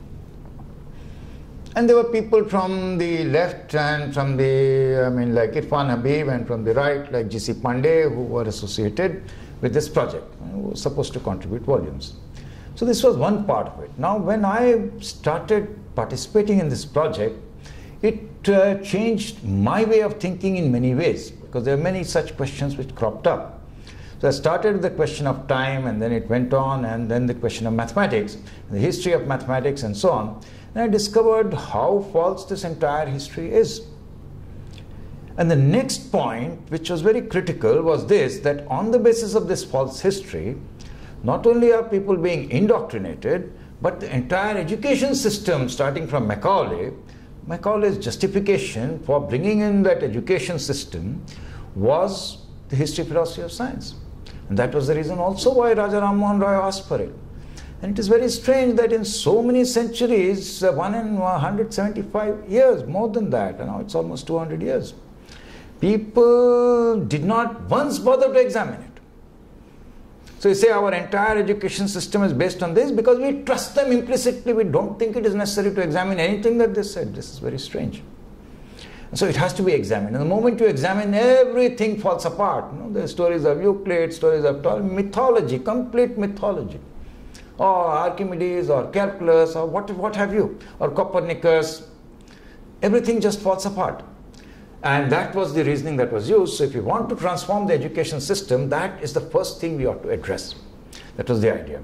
And there were people from the left and from the, I mean, like Irfan Habib, and from the right, like G C Pandey, who were associated with this project, who were supposed to contribute volumes. So this was one part of it. Now, when I started participating in this project, it uh, changed my way of thinking in many ways, because there are many such questions which cropped up. So I started with the question of time, and then it went on, and then the question of mathematics, the history of mathematics, and so on. And I discovered how false this entire history is. And the next point, which was very critical, was this, that on the basis of this false history, not only are people being indoctrinated, but the entire education system, starting from Macaulay, Macaulay's justification for bringing in that education system was the history philosophy of science. And that was the reason also why Raja Ram Mohan Roy asked for it. And it is very strange that in so many centuries, uh, one in one hundred seventy-five years, more than that, and now it's almost two hundred years, people did not once bother to examine it. So you say our entire education system is based on this because we trust them implicitly. We don't think it is necessary to examine anything that they said. This is very strange. And so it has to be examined. And the moment you examine, everything falls apart. You know, the stories of Euclid, stories of mythology, complete mythology. Or Archimedes, or calculus, or what, what have you, or Copernicus. Everything just falls apart. And that was the reasoning that was used. So if you want to transform the education system, that is the first thing we ought to address. That was the idea.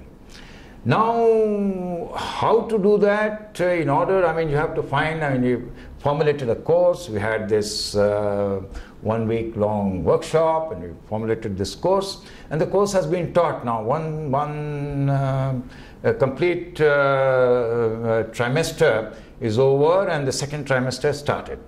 Now, how to do that? Uh, in order, I mean, you have to find, I mean, you formulated a course. We had this uh, one week long workshop, and we formulated this course. And the course has been taught now. One, one uh, a complete uh, uh, trimester is over, and the second trimester started.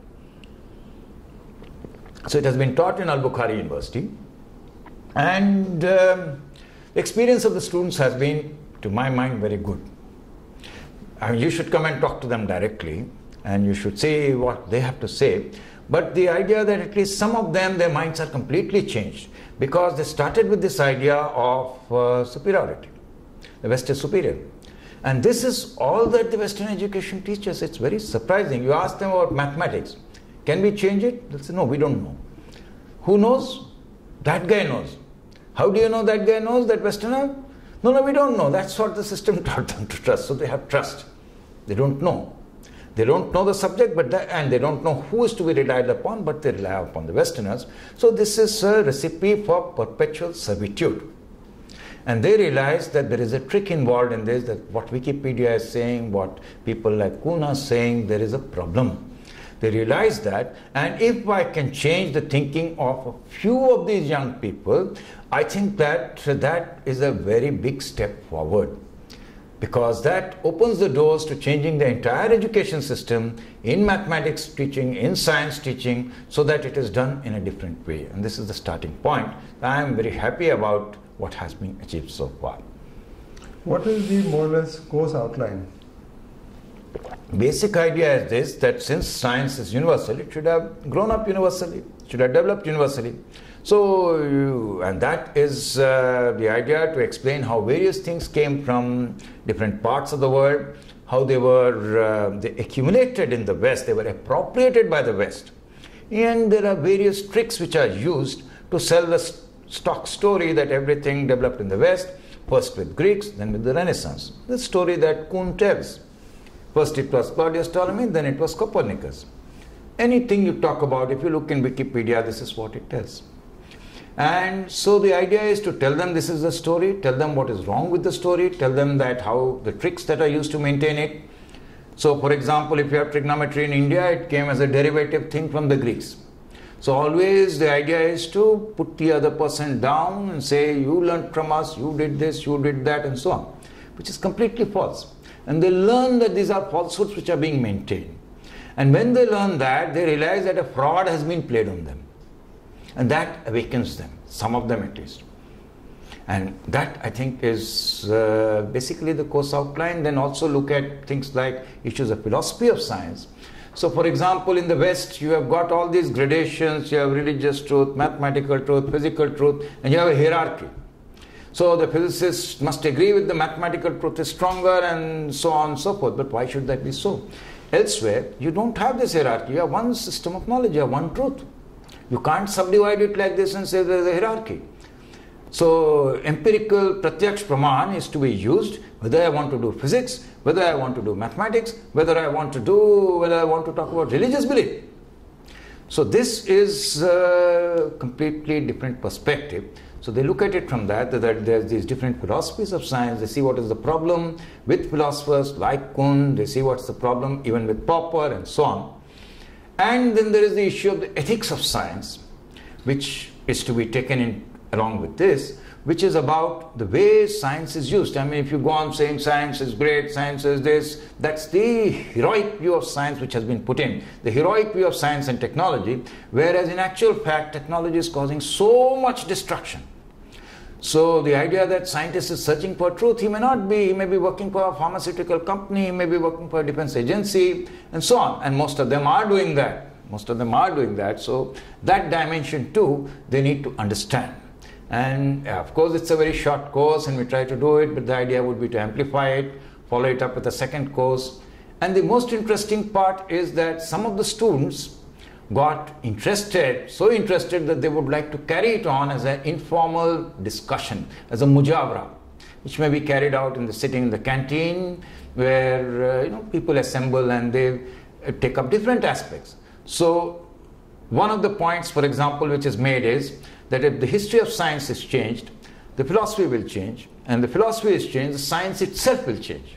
So it has been taught in Al-Bukhari University, and um, the experience of the students has been, to my mind, very good. I mean, you should come and talk to them directly, and you should see what they have to say. But the idea that at least some of them, their minds are completely changed, because they started with this idea of uh, superiority. The West is superior. And this is all that the Western education teaches. It's very surprising. You ask them about mathematics. Can we change it? They'll say, no, we don't know. Who knows? That guy knows. How do you know that guy knows, that Westerner? No, no, we don't know. That's what the system taught them to trust. So they have trust. They don't know. They don't know the subject, but that, and they don't know who is to be relied upon, but they rely upon the Westerners. So this is a recipe for perpetual servitude. And they realize that there is a trick involved in this, that what Wikipedia is saying, what people like Kuhn are saying, there is a problem. They realize that, and if I can change the thinking of a few of these young people, I think that that is a very big step forward. because that opens the doors to changing the entire education system in mathematics teaching, in science teaching, so that it is done in a different way. And this is the starting point. I am very happy about what has been achieved so far. What is the more or less course outline? Basic idea is this, that since science is universal, it should have grown up universally, it should have developed universally. So, you, and that is uh, the idea, to explain how various things came from different parts of the world, how they were uh, they accumulated in the West, they were appropriated by the West. And there are various tricks which are used to sell the st stock story that everything developed in the West, first with Greeks, then with the Renaissance. The story that Kuhn tells. First it was Claudius Ptolemy, then it was Copernicus. Anything you talk about, if you look in Wikipedia, this is what it tells. And so the idea is to tell them this is the story, tell them what is wrong with the story, tell them that how the tricks that are used to maintain it. So for example, if you have trigonometry in India, it came as a derivative thing from the Greeks. So always the idea is to put the other person down and say, you learned from us, you did this, you did that, and so on, which is completely false. And they learn that these are falsehoods which are being maintained. And when they learn that, they realize that a fraud has been played on them. And that awakens them, some of them at least. And that, I think, is uh, basically the course outline. Then also look at things like issues of philosophy of science. So, for example, in the West, you have got all these gradations. You have religious truth, mathematical truth, physical truth, and you have a hierarchy. So the physicists must agree with the mathematical truth is stronger, and so on and so forth. But why should that be so? Elsewhere, you don't have this hierarchy. You have one system of knowledge, you have one truth. You can't subdivide it like this and say there is a hierarchy. So empirical pratyaksh praman is to be used whether I want to do physics, whether I want to do mathematics, whether I want to do, whether I want to talk about religious belief. So this is a completely different perspective. So they look at it from that, that there's these different philosophies of science. They see what is the problem with philosophers like Kuhn. They see what's the problem even with Popper and so on. And then there is the issue of the ethics of science, which is to be taken in along with this, which is about the way science is used. I mean, if you go on saying science is great, science is this, that's the heroic view of science which has been put in. The heroic view of science and technology, whereas in actual fact, technology is causing so much destruction. So the idea that scientist is searching for truth, he may not be, he may be working for a pharmaceutical company, he may be working for a defense agency, and so on. And most of them are doing that. Most of them are doing that. So that dimension too, they need to understand. And of course, it's a very short course and we try to do it, but the idea would be to amplify it, follow it up with a second course. And the most interesting part is that some of the students got interested, so interested that they would like to carry it on as an informal discussion, as a mujawara, which may be carried out in the sitting in the canteen, where uh, you know people assemble and they uh, take up different aspects. So one of the points, for example, which is made is that if the history of science is changed, the philosophy will change, and the philosophy is changed, the science itself will change.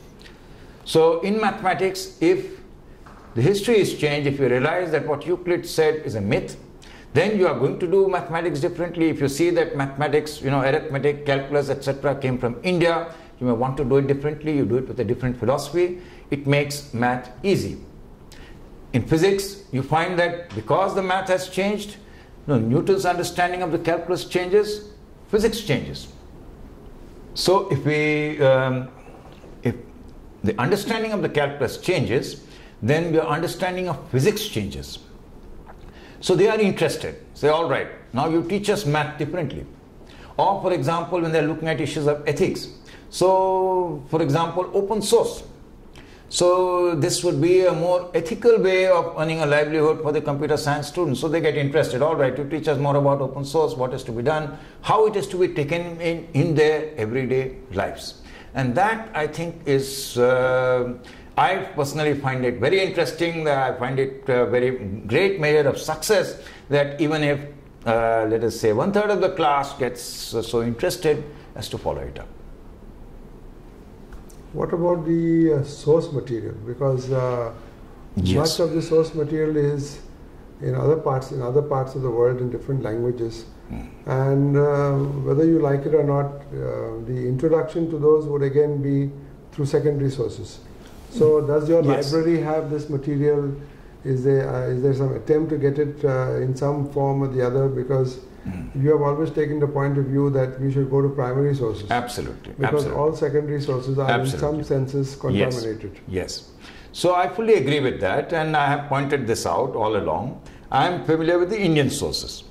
So in mathematics, if the history is changed, if you realize that what Euclid said is a myth, then you are going to do mathematics differently. If you see that mathematics, you know, arithmetic, calculus, et cetera came from India, you may want to do it differently, you do it with a different philosophy. It makes math easy. In physics, you find that because the math has changed, you know, Newton's understanding of the calculus changes, physics changes. So if we, um, if the understanding of the calculus changes, then your understanding of physics changes. So they are interested. Say, all right, now you teach us math differently. Or for example, when they're looking at issues of ethics. So for example, open source. So this would be a more ethical way of earning a livelihood for the computer science students. So they get interested. All right, you teach us more about open source, what is to be done, how it is to be taken in, in their everyday lives. And that, I think, is... Uh, I personally find it very interesting. I find it a very great measure of success that even if, uh, let us say, one third of the class gets uh, so interested as to follow it up. What about the uh, source material? Because uh, yes. much of the source material is in other parts, in other parts of the world in different languages. Mm. And uh, whether you like it or not, uh, the introduction to those would again be through secondary sources. So does your Yes. library have this material? Is there, uh, is there some attempt to get it uh, in some form or the other? Because mm. you have always taken the point of view that we should go to primary sources. Absolutely. Because Absolutely. all secondary sources are Absolutely. in some senses contaminated. Yes. yes. So I fully agree with that, and I have pointed this out all along. I am familiar with the Indian sources.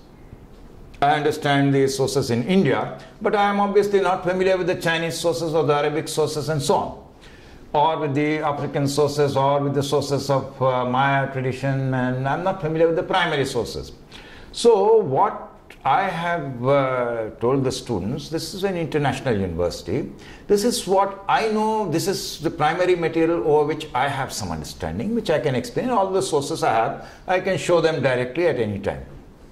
I understand the sources in India, but I am obviously not familiar with the Chinese sources or the Arabic sources and so on, or with the African sources or with the sources of uh, Maya tradition, and I'm not familiar with the primary sources. So what I have uh, told the students, this is an international university, this is what I know, this is the primary material over which I have some understanding, which I can explain. All the sources I have, I can show them directly at any time.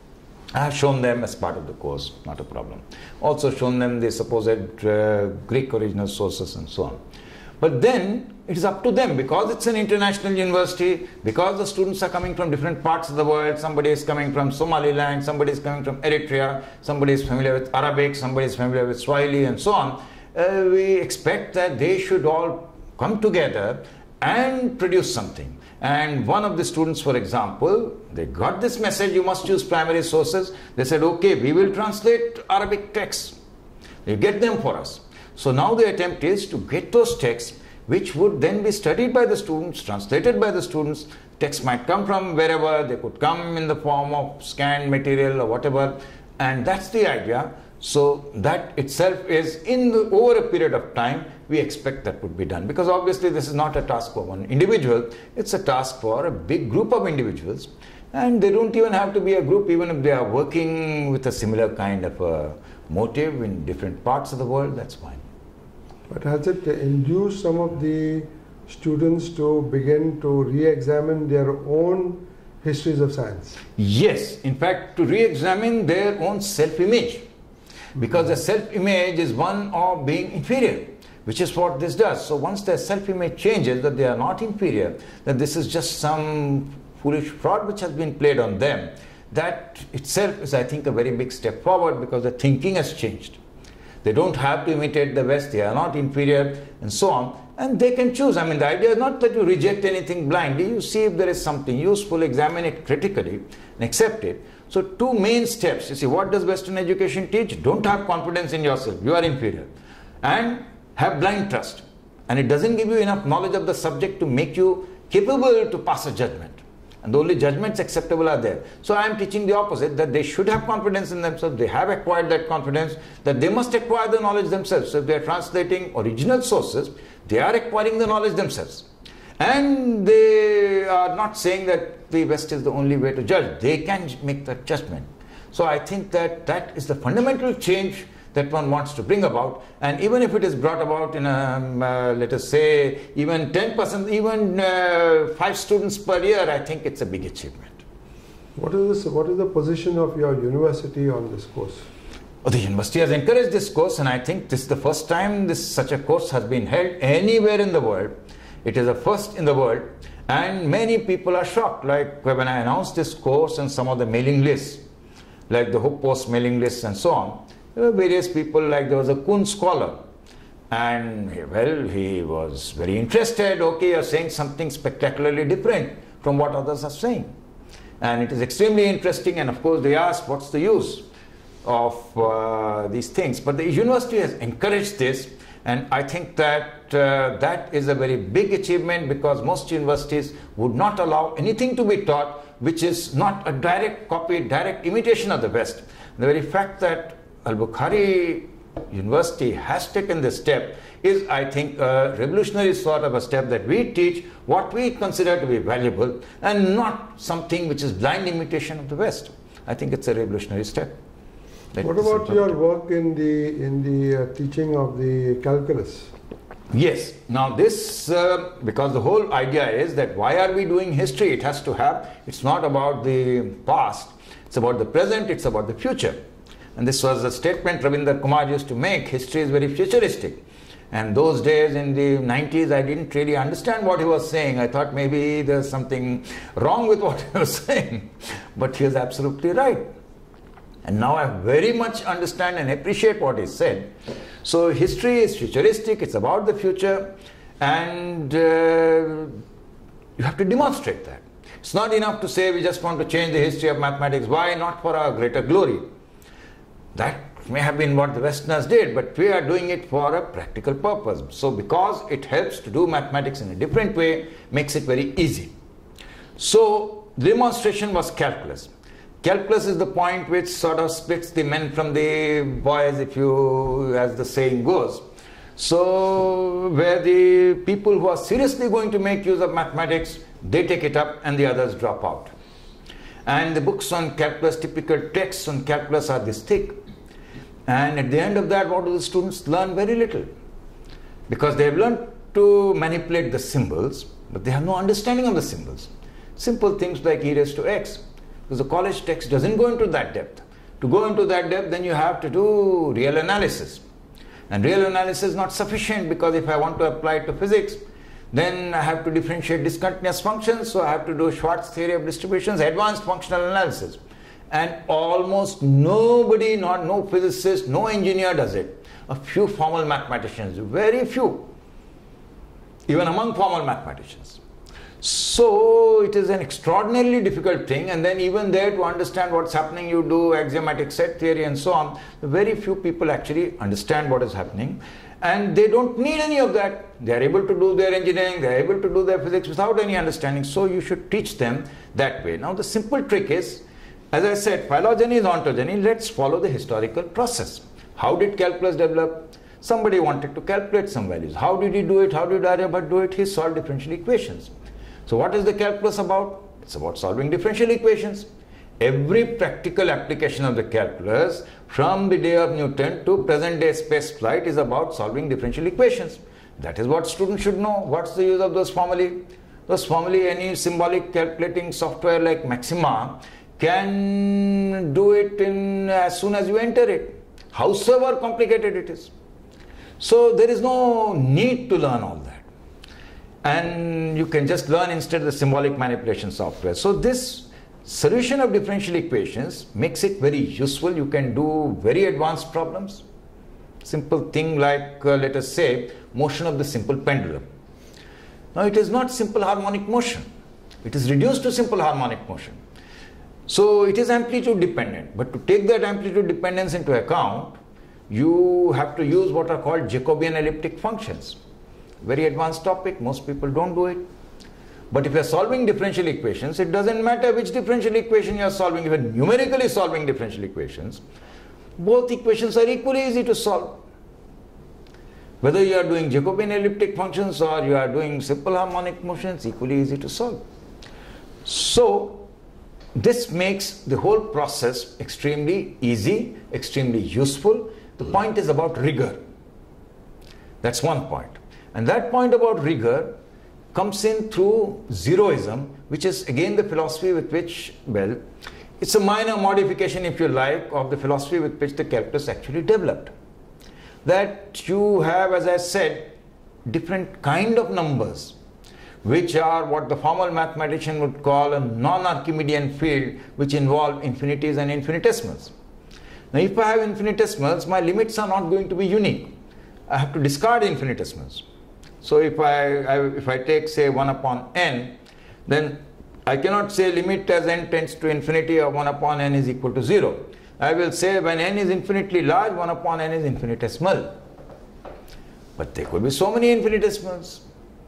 I have shown them as part of the course, not a problem. Also shown them the supposed uh, Greek original sources and so on. But then it is up to them, because it's an international university, because the students are coming from different parts of the world. Somebody is coming from Somaliland, somebody is coming from Eritrea, somebody is familiar with Arabic, somebody is familiar with Swahili and so on. Uh, we expect that they should all come together and produce something. And one of the students, for example, they got this message, you must use primary sources. They said, okay, we will translate Arabic texts. They get them for us. So now the attempt is to get those texts which would then be studied by the students, translated by the students. Texts might come from wherever, they could come in the form of scanned material or whatever, and that's the idea. So that itself is, in the, over a period of time, we expect that would be done, because obviously this is not a task for one individual, it's a task for a big group of individuals, and they don't even have to be a group, even if they are working with a similar kind of a motive in different parts of the world, that's fine. But has it induced some of the students to begin to re-examine their own histories of science? Yes, in fact, to re-examine their own self-image, because mm-hmm. the self-image is one of being inferior, which is what this does. So once their self-image changes, that they are not inferior, that this is just some foolish fraud which has been played on them, that itself is, I think, a very big step forward, because the thinking has changed. They don't have to imitate the West, they are not inferior and so on, and they can choose. I mean, the idea is not that you reject anything blindly, you see if there is something useful, examine it critically and accept it. So two main steps. You see, what does Western education teach? Don't have confidence in yourself, you are inferior, and have blind trust. And it doesn't give you enough knowledge of the subject to make you capable to pass a judgment. And the only judgments acceptable are there. So I am teaching the opposite, that they should have confidence in themselves, they have acquired that confidence, that they must acquire the knowledge themselves. So if they are translating original sources, they are acquiring the knowledge themselves. And they are not saying that the West is the only way to judge. They can make that judgment. So I think that that is the fundamental change that one wants to bring about, and even if it is brought about in a, uh, let us say, even ten percent, even uh, five students per year, I think it's a big achievement. What is this, what is the position of your university on this course? Oh, the university has encouraged this course, and I think this is the first time this such a course has been held anywhere in the world. It is a first in the world, and many people are shocked. Like when I announced this course and some of the mailing lists, like the Hope Post mailing lists and so on, there were various people, like there was a Kuhn scholar, and well, he was very interested. Okay, you're saying something spectacularly different from what others are saying, and it is extremely interesting. And of course they asked, what's the use of uh, these things? But the university has encouraged this, and I think that uh, that is a very big achievement, because most universities would not allow anything to be taught which is not a direct copy, direct imitation of the West. The very fact that Al-Bukhari University has taken this step is, I think, a revolutionary sort of a step, that we teach what we consider to be valuable and not something which is blind imitation of the West. I think it's a revolutionary step. That what about your work in the in the uh, teaching of the calculus? Yes. Now this, uh, because the whole idea is that why are we doing history? It has to have, it's not about the past, it's about the present, it's about the future. And this was a statement Rabindra Kumar used to make, history is very futuristic. And those days in the nineties, I didn't really understand what he was saying. I thought maybe there's something wrong with what he was saying. But he was absolutely right. And now I very much understand and appreciate what he said. So history is futuristic, it's about the future. and uh, you have to demonstrate that. It's not enough to say we just want to change the history of mathematics. Why? Not for our greater glory. That may have been what the Westerners did, but we are doing it for a practical purpose. So because it helps to do mathematics in a different way, makes it very easy. So the demonstration was calculus. Calculus is the point which sort of splits the men from the boys, if you, as the saying goes. So where the people who are seriously going to make use of mathematics, they take it up and the others drop out. And the books on calculus, typical texts on calculus are this thick. And at the end of that, what do the students learn? Very little. Because they have learned to manipulate the symbols, but they have no understanding of the symbols. Simple things like e raised to x. Because the college text doesn't go into that depth. To go into that depth, then you have to do real analysis. And real analysis is not sufficient, because if I want to apply it to physics, then I have to differentiate discontinuous functions, so I have to do Schwartz theory of distributions, advanced functional analysis. And almost nobody, not no physicist, no engineer does it. A few formal mathematicians, very few, even among formal mathematicians. So it is an extraordinarily difficult thing, and then even there, to understand what's happening, you do axiomatic set theory and so on. Very few people actually understand what is happening, and they don't need any of that. They are able to do their engineering, they are able to do their physics without any understanding. So you should teach them that way. Now the simple trick is, as I said, phylogeny is ontogeny. Let's follow the historical process. How did calculus develop? Somebody wanted to calculate some values. How did he do it? How did Arya-Bhatta do it? He solved differential equations. So what is the calculus about? It's about solving differential equations. Every practical application of the calculus from the day of Newton to present day space flight is about solving differential equations. That is what students should know. What's the use of those formulae? Those formulae, any symbolic calculating software like Maxima can do it in as soon as you enter it, howsoever complicated it is. So there is no need to learn all that. And you can just learn instead the symbolic manipulation software. So this solution of differential equations makes it very useful. You can do very advanced problems. Simple thing like, uh, let us say, motion of the simple pendulum. Now it is not simple harmonic motion. It is reduced to simple harmonic motion. So it is amplitude dependent. But to take that amplitude dependence into account, you have to use what are called Jacobian elliptic functions. Very advanced topic, most people don't do it. But if you are solving differential equations, it doesn't matter which differential equation you are solving. If you are numerically solving differential equations, both equations are equally easy to solve. Whether you are doing Jacobian elliptic functions or you are doing simple harmonic motions, equally easy to solve. So this makes the whole process extremely easy, extremely useful. The point is about rigor. That's one point. And that point about rigor comes in through zeroism, which is again the philosophy with which, well, it's a minor modification, if you like, of the philosophy with which the calculus actually developed. That you have, as I said, different kind of numbers, which are what the formal mathematician would call a non-Archimedean field, which involve infinities and infinitesimals. Now, if I have infinitesimals, my limits are not going to be unique. I have to discard infinitesimals. So if I, I if I take, say, one upon n, then I cannot say limit as n tends to infinity of one upon n is equal to zero. I will say when n is infinitely large, one upon n is infinitesimal. But there could be so many infinitesimals.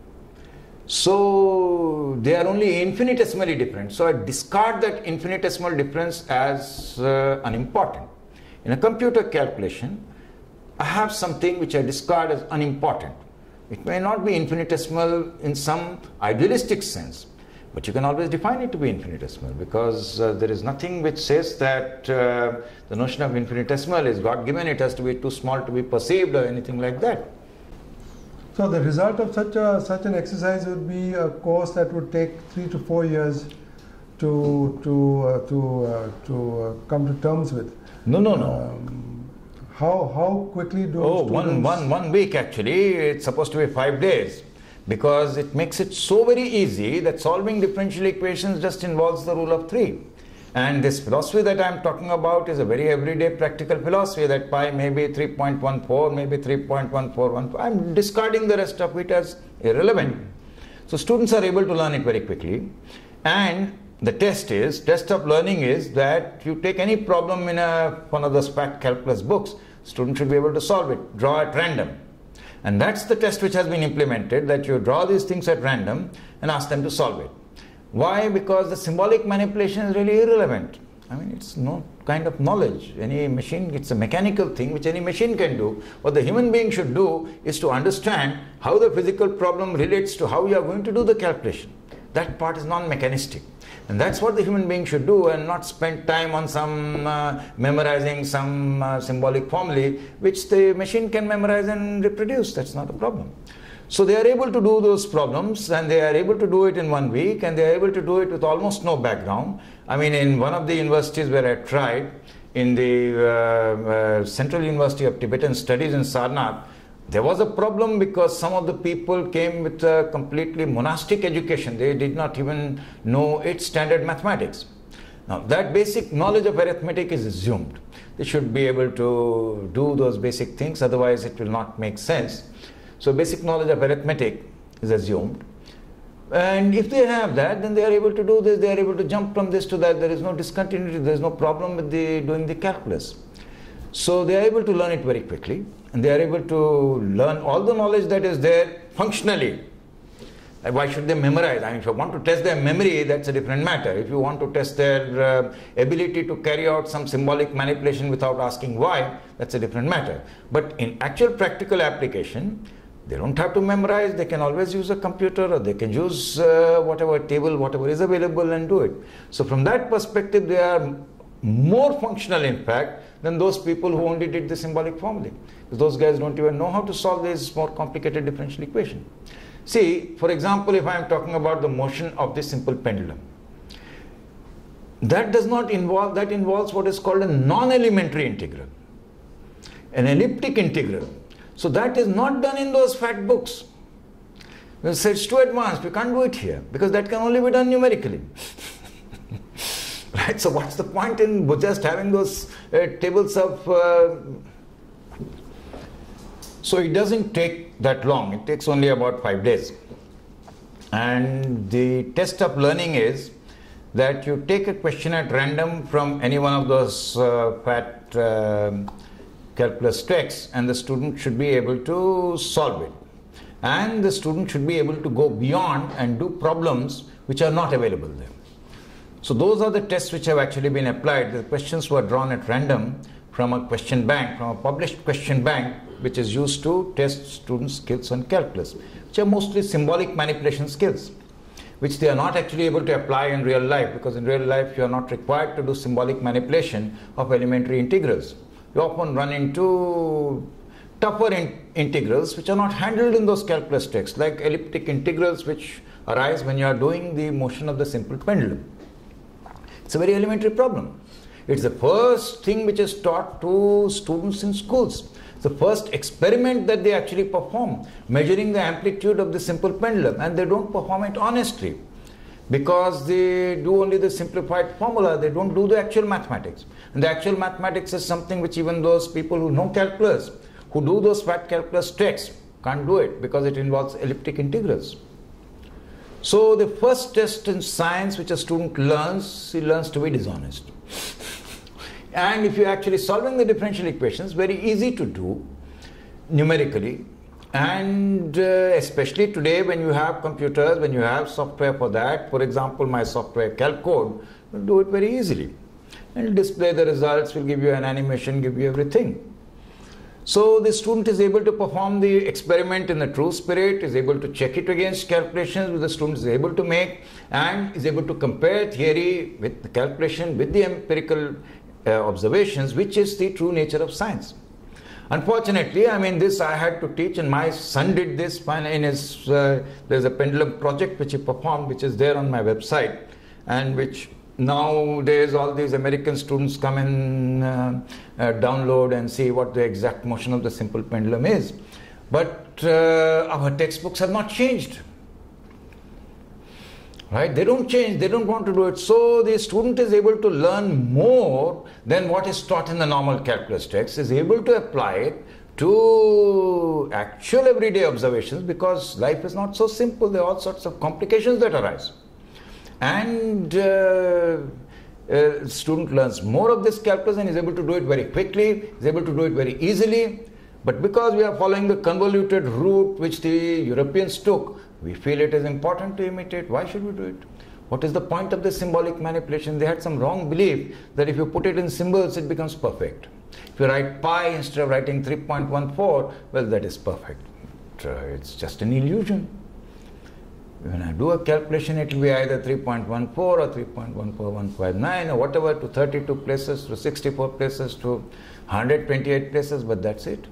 So they are only infinitesimally different. So I discard that infinitesimal difference as uh, unimportant. In a computer calculation, I have something which I discard as unimportant. It may not be infinitesimal in some idealistic sense, but you can always define it to be infinitesimal, because uh, there is nothing which says that uh, the notion of infinitesimal is God-given, it has to be too small to be perceived or anything like that. So the result of such a such an exercise would be a course that would take three to four years to to uh, to uh, to uh, come to terms with. No, no, no. Um, how how quickly do oh students... one one one week actually. It's supposed to be five days, because it makes it so very easy that solving differential equations just involves the rule of three. And this philosophy that I am talking about is a very everyday practical philosophy, that pi may be three point one four, maybe three point one four one four. I am discarding the rest of it as irrelevant. So students are able to learn it very quickly. And the test is, test of learning is that you take any problem in a, one of those fact calculus books, students should be able to solve it, draw at random. And that's the test which has been implemented, that you draw these things at random and ask them to solve it. Why? Because the symbolic manipulation is really irrelevant. I mean, it's no kind of knowledge. Any machine, it's a mechanical thing which any machine can do. What the human being should do is to understand how the physical problem relates to how you are going to do the calculation. That part is non-mechanistic. And that's what the human being should do, and not spend time on some uh, memorizing some uh, symbolic formulae which the machine can memorize and reproduce. That's not a problem. So they are able to do those problems, and they are able to do it in one week, and they are able to do it with almost no background. I mean, in one of the universities where I tried, in the uh, uh, Central University of Tibetan Studies in Sarnath, there was a problem because some of the people came with a completely monastic education. They did not even know its standard mathematics. Now, that basic knowledge of arithmetic is assumed. They should be able to do those basic things, otherwise it will not make sense. So basic knowledge of arithmetic is assumed. And if they have that, then they are able to do this, they are able to jump from this to that. There is no discontinuity, there is no problem with the doing the calculus. So they are able to learn it very quickly, and they are able to learn all the knowledge that is there functionally. And why should they memorize? I mean, if you want to test their memory, that's a different matter. If you want to test their uh, ability to carry out some symbolic manipulation without asking why, that's a different matter. But in actual practical application, they don't have to memorize. They can always use a computer, or they can use uh, whatever table, whatever is available, and do it. So from that perspective, they are more functional, in fact, than those people who only did the symbolic formulae. Because those guys don't even know how to solve this more complicated differential equation. See, for example, if I am talking about the motion of the simple pendulum, that does not involve, that involves what is called a non-elementary integral, an elliptic integral. So that is not done in those fact books. It's too advanced, we can't do it here, because that can only be done numerically. Right? So what's the point in just having those uh, tables of... Uh, so it doesn't take that long, it takes only about five days. And the test of learning is that you take a question at random from any one of those uh, fat uh, calculus texts, and the student should be able to solve it. And the student should be able to go beyond and do problems which are not available there. So those are the tests which have actually been applied. The questions were drawn at random from a question bank, from a published question bank, which is used to test students' skills on calculus, which are mostly symbolic manipulation skills, which they are not actually able to apply in real life, because in real life you are not required to do symbolic manipulation of elementary integrals. You often run into tougher in integrals which are not handled in those calculus texts, like elliptic integrals which arise when you are doing the motion of the simple pendulum. It's a very elementary problem. It's the first thing which is taught to students in schools. It's the first experiment that they actually perform, measuring the amplitude of the simple pendulum, and they don't perform it honestly because they do only the simplified formula, they don't do the actual mathematics. And the actual mathematics is something which even those people who know calculus, who do those fat calculus texts, can't do it because it involves elliptic integrals. So the first test in science which a student learns, he learns to be dishonest. And if you're actually solving the differential equations, very easy to do numerically, and uh, especially today when you have computers, when you have software for that, for example my software CalCode will do it very easily and display the results, will give you an animation, give you everything. So the student is able to perform the experiment in the true spirit, is able to check it against calculations which the student is able to make, and is able to compare theory with the calculation with the empirical uh, observations, which is the true nature of science. Unfortunately, I mean, this I had to teach, and my son did this in his, uh, there's a pendulum project which he performed, which is there on my website, and which nowadays all these American students come and uh, uh, download and see what the exact motion of the simple pendulum is. But uh, our textbooks have not changed. Right? They don't change, they don't want to do it. So the student is able to learn more than what is taught in the normal calculus text, is able to apply it to actual everyday observations, because life is not so simple. There are all sorts of complications that arise. And uh, uh, student learns more of this calculus and is able to do it very quickly, is able to do it very easily. But because we are following the convoluted route which the Europeans took, we feel it is important to imitate. Why should we do it? What is the point of the symbolic manipulation? They had some wrong belief that if you put it in symbols, it becomes perfect. If you write pi instead of writing three point one four, well, that is perfect. But, uh, it's just an illusion. When I do a calculation, it will be either three point one four or three point one four one five nine or whatever, to thirty-two places, to sixty-four places, to one hundred twenty-eight places, but that's it.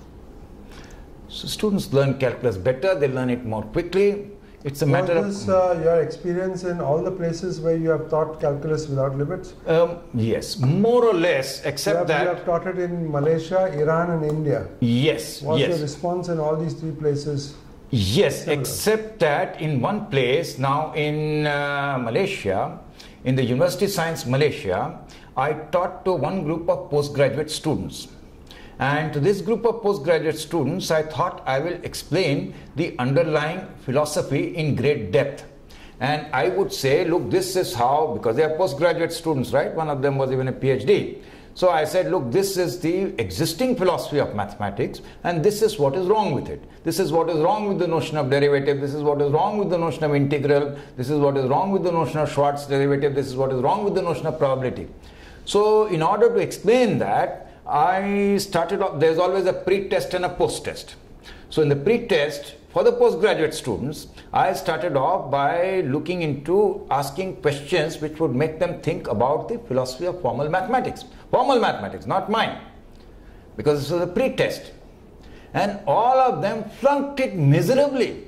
So students learn calculus better, they learn it more quickly. It's a Was matter this, of... uh, your experience in all the places where you have taught calculus without limits? Um, yes, more or less, except you have, that... You have taught it in Malaysia, Iran and India. Yes, Was yes. your response in all these three places? Yes, similar? Except that in one place, now in uh, Malaysia, in the University Science Malaysia, I taught to one group of postgraduate students. And to this group of postgraduate students, I thought I will explain the underlying philosophy in great depth. And I would say, look, this is how, because they are postgraduate students, right? One of them was even a PhD. So I said, look, this is the existing philosophy of mathematics, and this is what is wrong with it. This is what is wrong with the notion of derivative. This is what is wrong with the notion of integral. This is what is wrong with the notion of Schwarz derivative. This is what is wrong with the notion of probability. So in order to explain that, I started off, there's always a pre-test and a post-test. So in the pre-test, for the postgraduate students, I started off by looking into asking questions which would make them think about the philosophy of formal mathematics. Formal mathematics, not mine. Because this was a pre-test. And all of them flunked it miserably.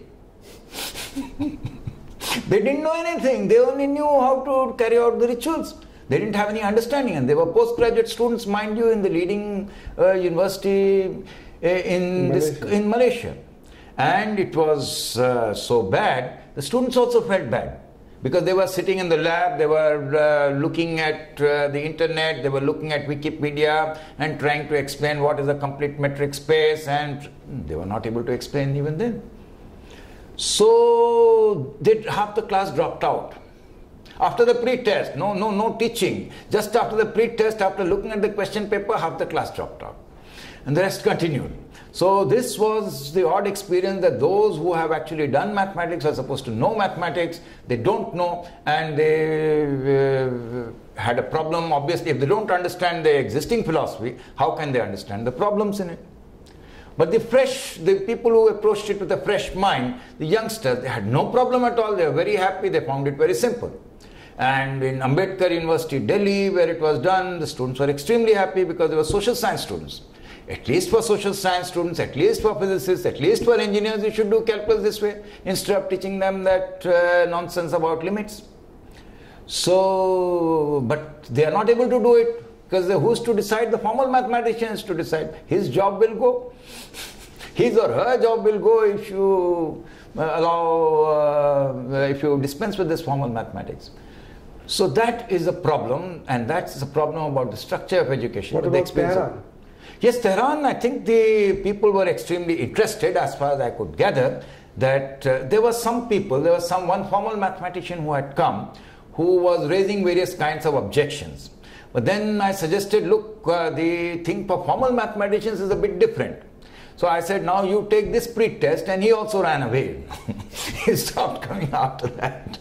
They didn't know anything. They only knew how to carry out the rituals. They didn't have any understanding, and they were postgraduate students, mind you, in the leading uh, university uh, in, Malaysia. This, in Malaysia. And it was uh, so bad, the students also felt bad. Because they were sitting in the lab, they were uh, looking at uh, the internet, they were looking at Wikipedia and trying to explain what is a complete metric space, and they were not able to explain even then. So they, half the class dropped out. After the pre-test, no, no, no teaching. Just after the pre-test, after looking at the question paper, half the class dropped out. And the rest continued. So this was the odd experience that those who have actually done mathematics are supposed to know mathematics. They don't know, and they uh, had a problem. Obviously, if they don't understand the existing philosophy, how can they understand the problems in it? But the fresh, the people who approached it with a fresh mind, the youngsters, they had no problem at all. They were very happy. They found it very simple. And in Ambedkar University, Delhi, where it was done, the students were extremely happy because they were social science students. At least for social science students, at least for physicists, at least for engineers, you should do calculus this way, instead of teaching them that uh, nonsense about limits. So, but they are not able to do it, because who's to decide? The formal mathematician is to decide. His job will go. His or her job will go if you uh, allow, uh, if you dispense with this formal mathematics. So that is a problem, and that's a problem about the structure of education. What about Tehran? Yes, Tehran, I think the people were extremely interested, as far as I could gather, that uh, there were some people, there was some one formal mathematician who had come, who was raising various kinds of objections. But then I suggested, look, uh, the thing for formal mathematicians is a bit different. So I said, now you take this pre-test, and he also ran away. He stopped coming after that.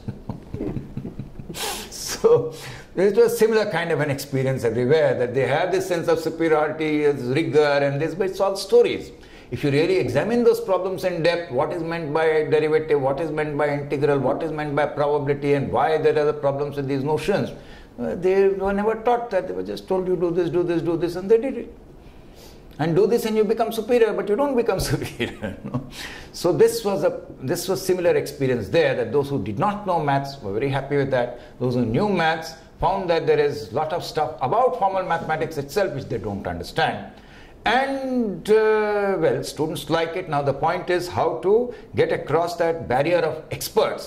So it was a similar kind of an experience everywhere, that they have this sense of superiority, rigor, and this, but it's all stories. If you really examine those problems in depth, what is meant by derivative, what is meant by integral, what is meant by probability, and why there are the problems with these notions, uh, they were never taught that. They were just told, you do this, do this, do this, and they did it. And do this and you become superior, but you don't become superior. No? So this was a this was similar experience there, that those who did not know maths were very happy with that. Those who knew maths found that there is a lot of stuff about formal mathematics itself which they don't understand. And uh, well, students like it. Now the point is how to get across that barrier of experts.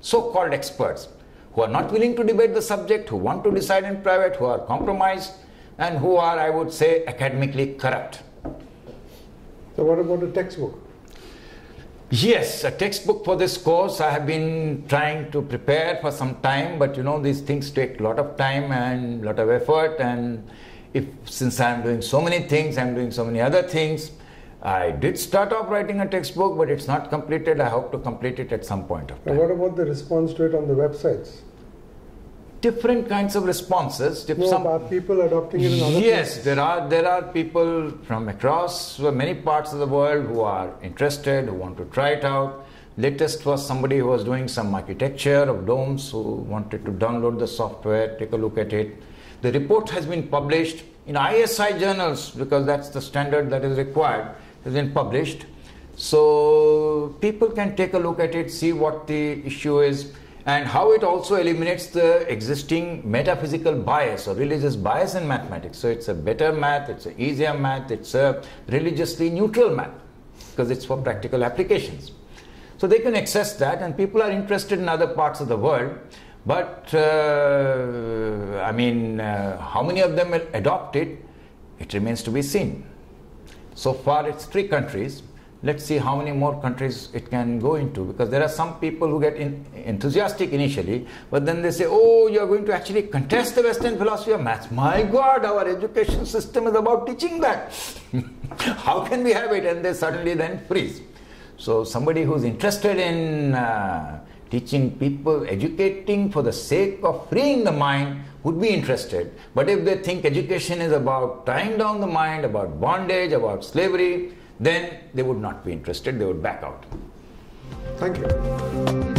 so-called experts who are not willing to debate the subject, who want to decide in private, who are compromised, and who are, I would say, academically corrupt. So what about a textbook? Yes, a textbook for this course I have been trying to prepare for some time, but you know, these things take a lot of time and a lot of effort, and if since I am doing so many things, I am doing so many other things, I did start off writing a textbook, but it's not completed. I hope to complete it at some point of time. And what about the response to it on the websites? Different kinds of responses. No, some, are people adopting it in other Yes, places? there are there are people from across many parts of the world who are interested, who want to try it out. Latest was somebody who was doing some architecture of domes, who wanted to download the software, take a look at it. The report has been published in I S I journals because that's the standard that is required. It has been published. So people can take a look at it, see what the issue is, and how it also eliminates the existing metaphysical bias or religious bias in mathematics. So it's a better math, it's an easier math, it's a religiously neutral math because it's for practical applications. So they can access that, and people are interested in other parts of the world. But uh, I mean, uh, how many of them will adopt it? It remains to be seen. So far it's three countries. Let's see how many more countries it can go into, because there are some people who get in, enthusiastic initially, but then they say, oh, you are going to actually contest the Western philosophy of maths. My God, our education system is about teaching that. How can we have it? And they suddenly then freeze. So somebody who's interested in uh, teaching people, educating for the sake of freeing the mind would be interested. But if they think education is about tying down the mind, about bondage, about slavery, then they would not be interested, they would back out. Thank you.